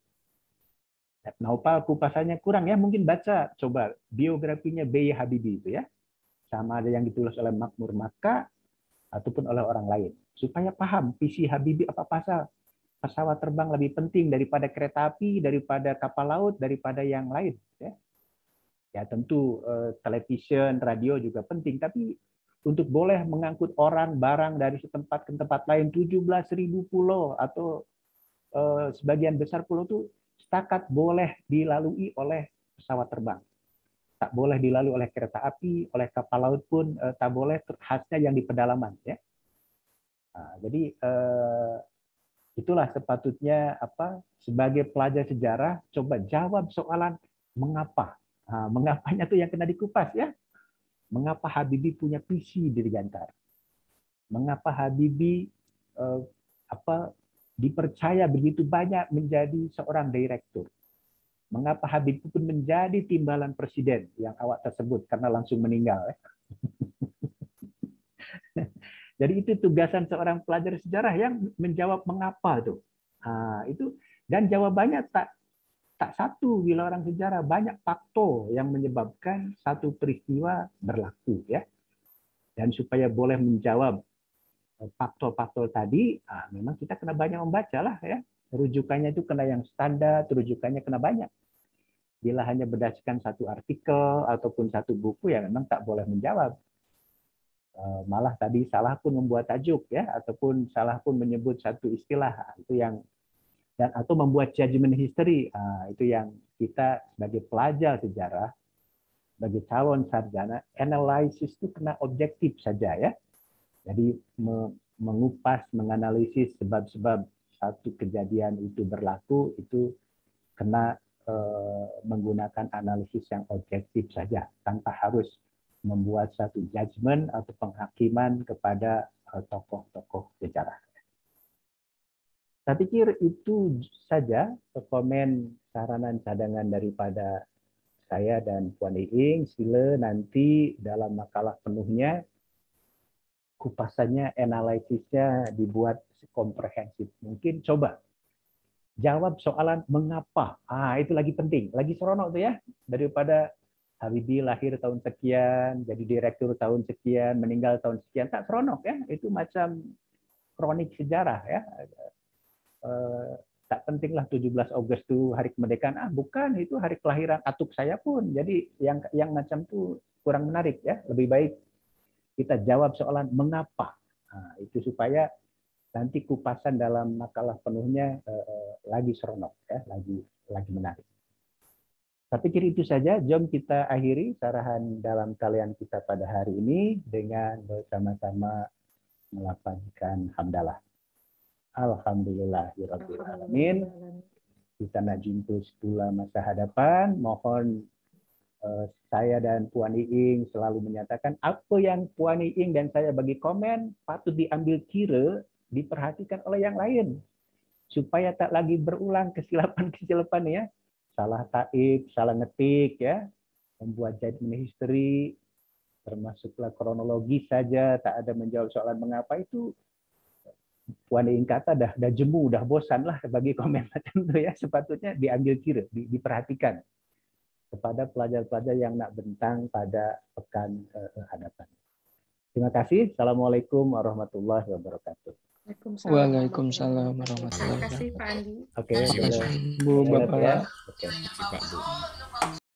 Nah, Opal kupasannya kurang ya, mungkin baca coba biografinya B J Habibie itu ya. Sama ada yang ditulis oleh Makmur Maka ataupun oleh orang lain supaya paham visi Habibie apa pasal. Pesawat terbang lebih penting daripada kereta api, daripada kapal laut, daripada yang lain ya. Ya tentu eh, television, radio juga penting, tapi untuk boleh mengangkut orang, barang dari setempat ke tempat lain tujuh belas ribu pulau atau eh, sebagian besar pulau itu setakat boleh dilalui oleh pesawat terbang. Tak boleh dilalui oleh kereta api, oleh kapal laut pun eh, tak boleh, khasnya yang di pedalaman ya. Nah, jadi eh, itulah sepatutnya apa sebagai pelajar sejarah coba jawab soalan mengapa. Nah, mengapanya tuh yang kena dikupas ya. Mengapa Habibie punya visi dirgantara? Mengapa Habibie eh, apa dipercaya begitu banyak menjadi seorang direktur? Mengapa Habibie pun menjadi timbalan presiden yang awak tersebut karena langsung meninggal? Ya? Jadi itu tugasan seorang pelajar sejarah yang menjawab mengapa tuh. Nah, itu dan jawabannya tak tak satu bila orang sejarah, banyak faktor yang menyebabkan satu peristiwa berlaku ya. Dan supaya boleh menjawab faktor-faktor tadi, ah, memang kita kena banyak membaca lah ya. Rujukannya itu kena yang standar, rujukannya kena banyak. Bila hanya berdasarkan satu artikel ataupun satu buku ya memang tak boleh menjawab. Malah tadi salah pun membuat tajuk ya, ataupun salah pun menyebut satu istilah, itu yang dan atau membuat judgment history, nah, itu yang kita sebagai pelajar sejarah, sebagai calon sarjana, analisis itu kena objektif saja ya. Jadi mengupas, menganalisis sebab-sebab satu kejadian itu berlaku, itu kena eh, menggunakan analisis yang objektif saja, tanpa harus membuat satu judgment atau penghakiman kepada eh, tokoh-tokoh sejarah. Saya pikir itu saja komen saranan cadangan daripada saya dan Puan Iing. Sila nanti dalam makalah penuhnya kupasannya, analisisnya dibuat komprehensif. Mungkin coba jawab soalan mengapa. Ah, itu lagi penting, lagi seronok tuh ya, daripada Habibie lahir tahun sekian, jadi direktur tahun sekian, meninggal tahun sekian, tak seronok ya. Itu macam kronik sejarah ya. Eh, tak pentinglah tujuh belas Agustus itu hari kemerdekaan. Ah, bukan, itu hari kelahiran atuk saya pun. Jadi yang yang macam itu kurang menarik ya. Lebih baik kita jawab soalan mengapa. Nah, itu supaya nanti kupasan dalam makalah penuhnya eh, lagi seronok ya, lagi lagi menarik. Saya pikir itu saja. Jom kita akhiri sarahan dalam kalian kita pada hari ini dengan bersama-sama melafazkan hamdalah. Alhamdulillahirrahmanirrahim. Kita nak jumpa sepuluh masa hadapan. Mohon uh, saya dan Puan Iing selalu menyatakan apa yang Puan Iing dan saya bagi komen patut diambil kira, diperhatikan oleh yang lain. Supaya tak lagi berulang kesilapan-kesilapan ya. Salah taib, salah ngetik ya. Membuat judgment history, termasuklah kronologi saja, tak ada menjawab soalan mengapa, itu Puan Iing kata dah dah jemu, dah bosan lah bagi komen macam itu ya. Sepatutnya diambil kira, di, diperhatikan kepada pelajar-pelajar yang nak bentang pada pekan eh, hadapan. Terima kasih. Assalamualaikum warahmatullahi wabarakatuh. Waalaikumsalam. Waalaikumsalam warahmatullahi Terima kasih wabarakatuh. Pak Andi. Oke, Terima kasih, boleh Mas. Bu, boleh Bapak. ya. Oke. Terima kasih, Pak Bu.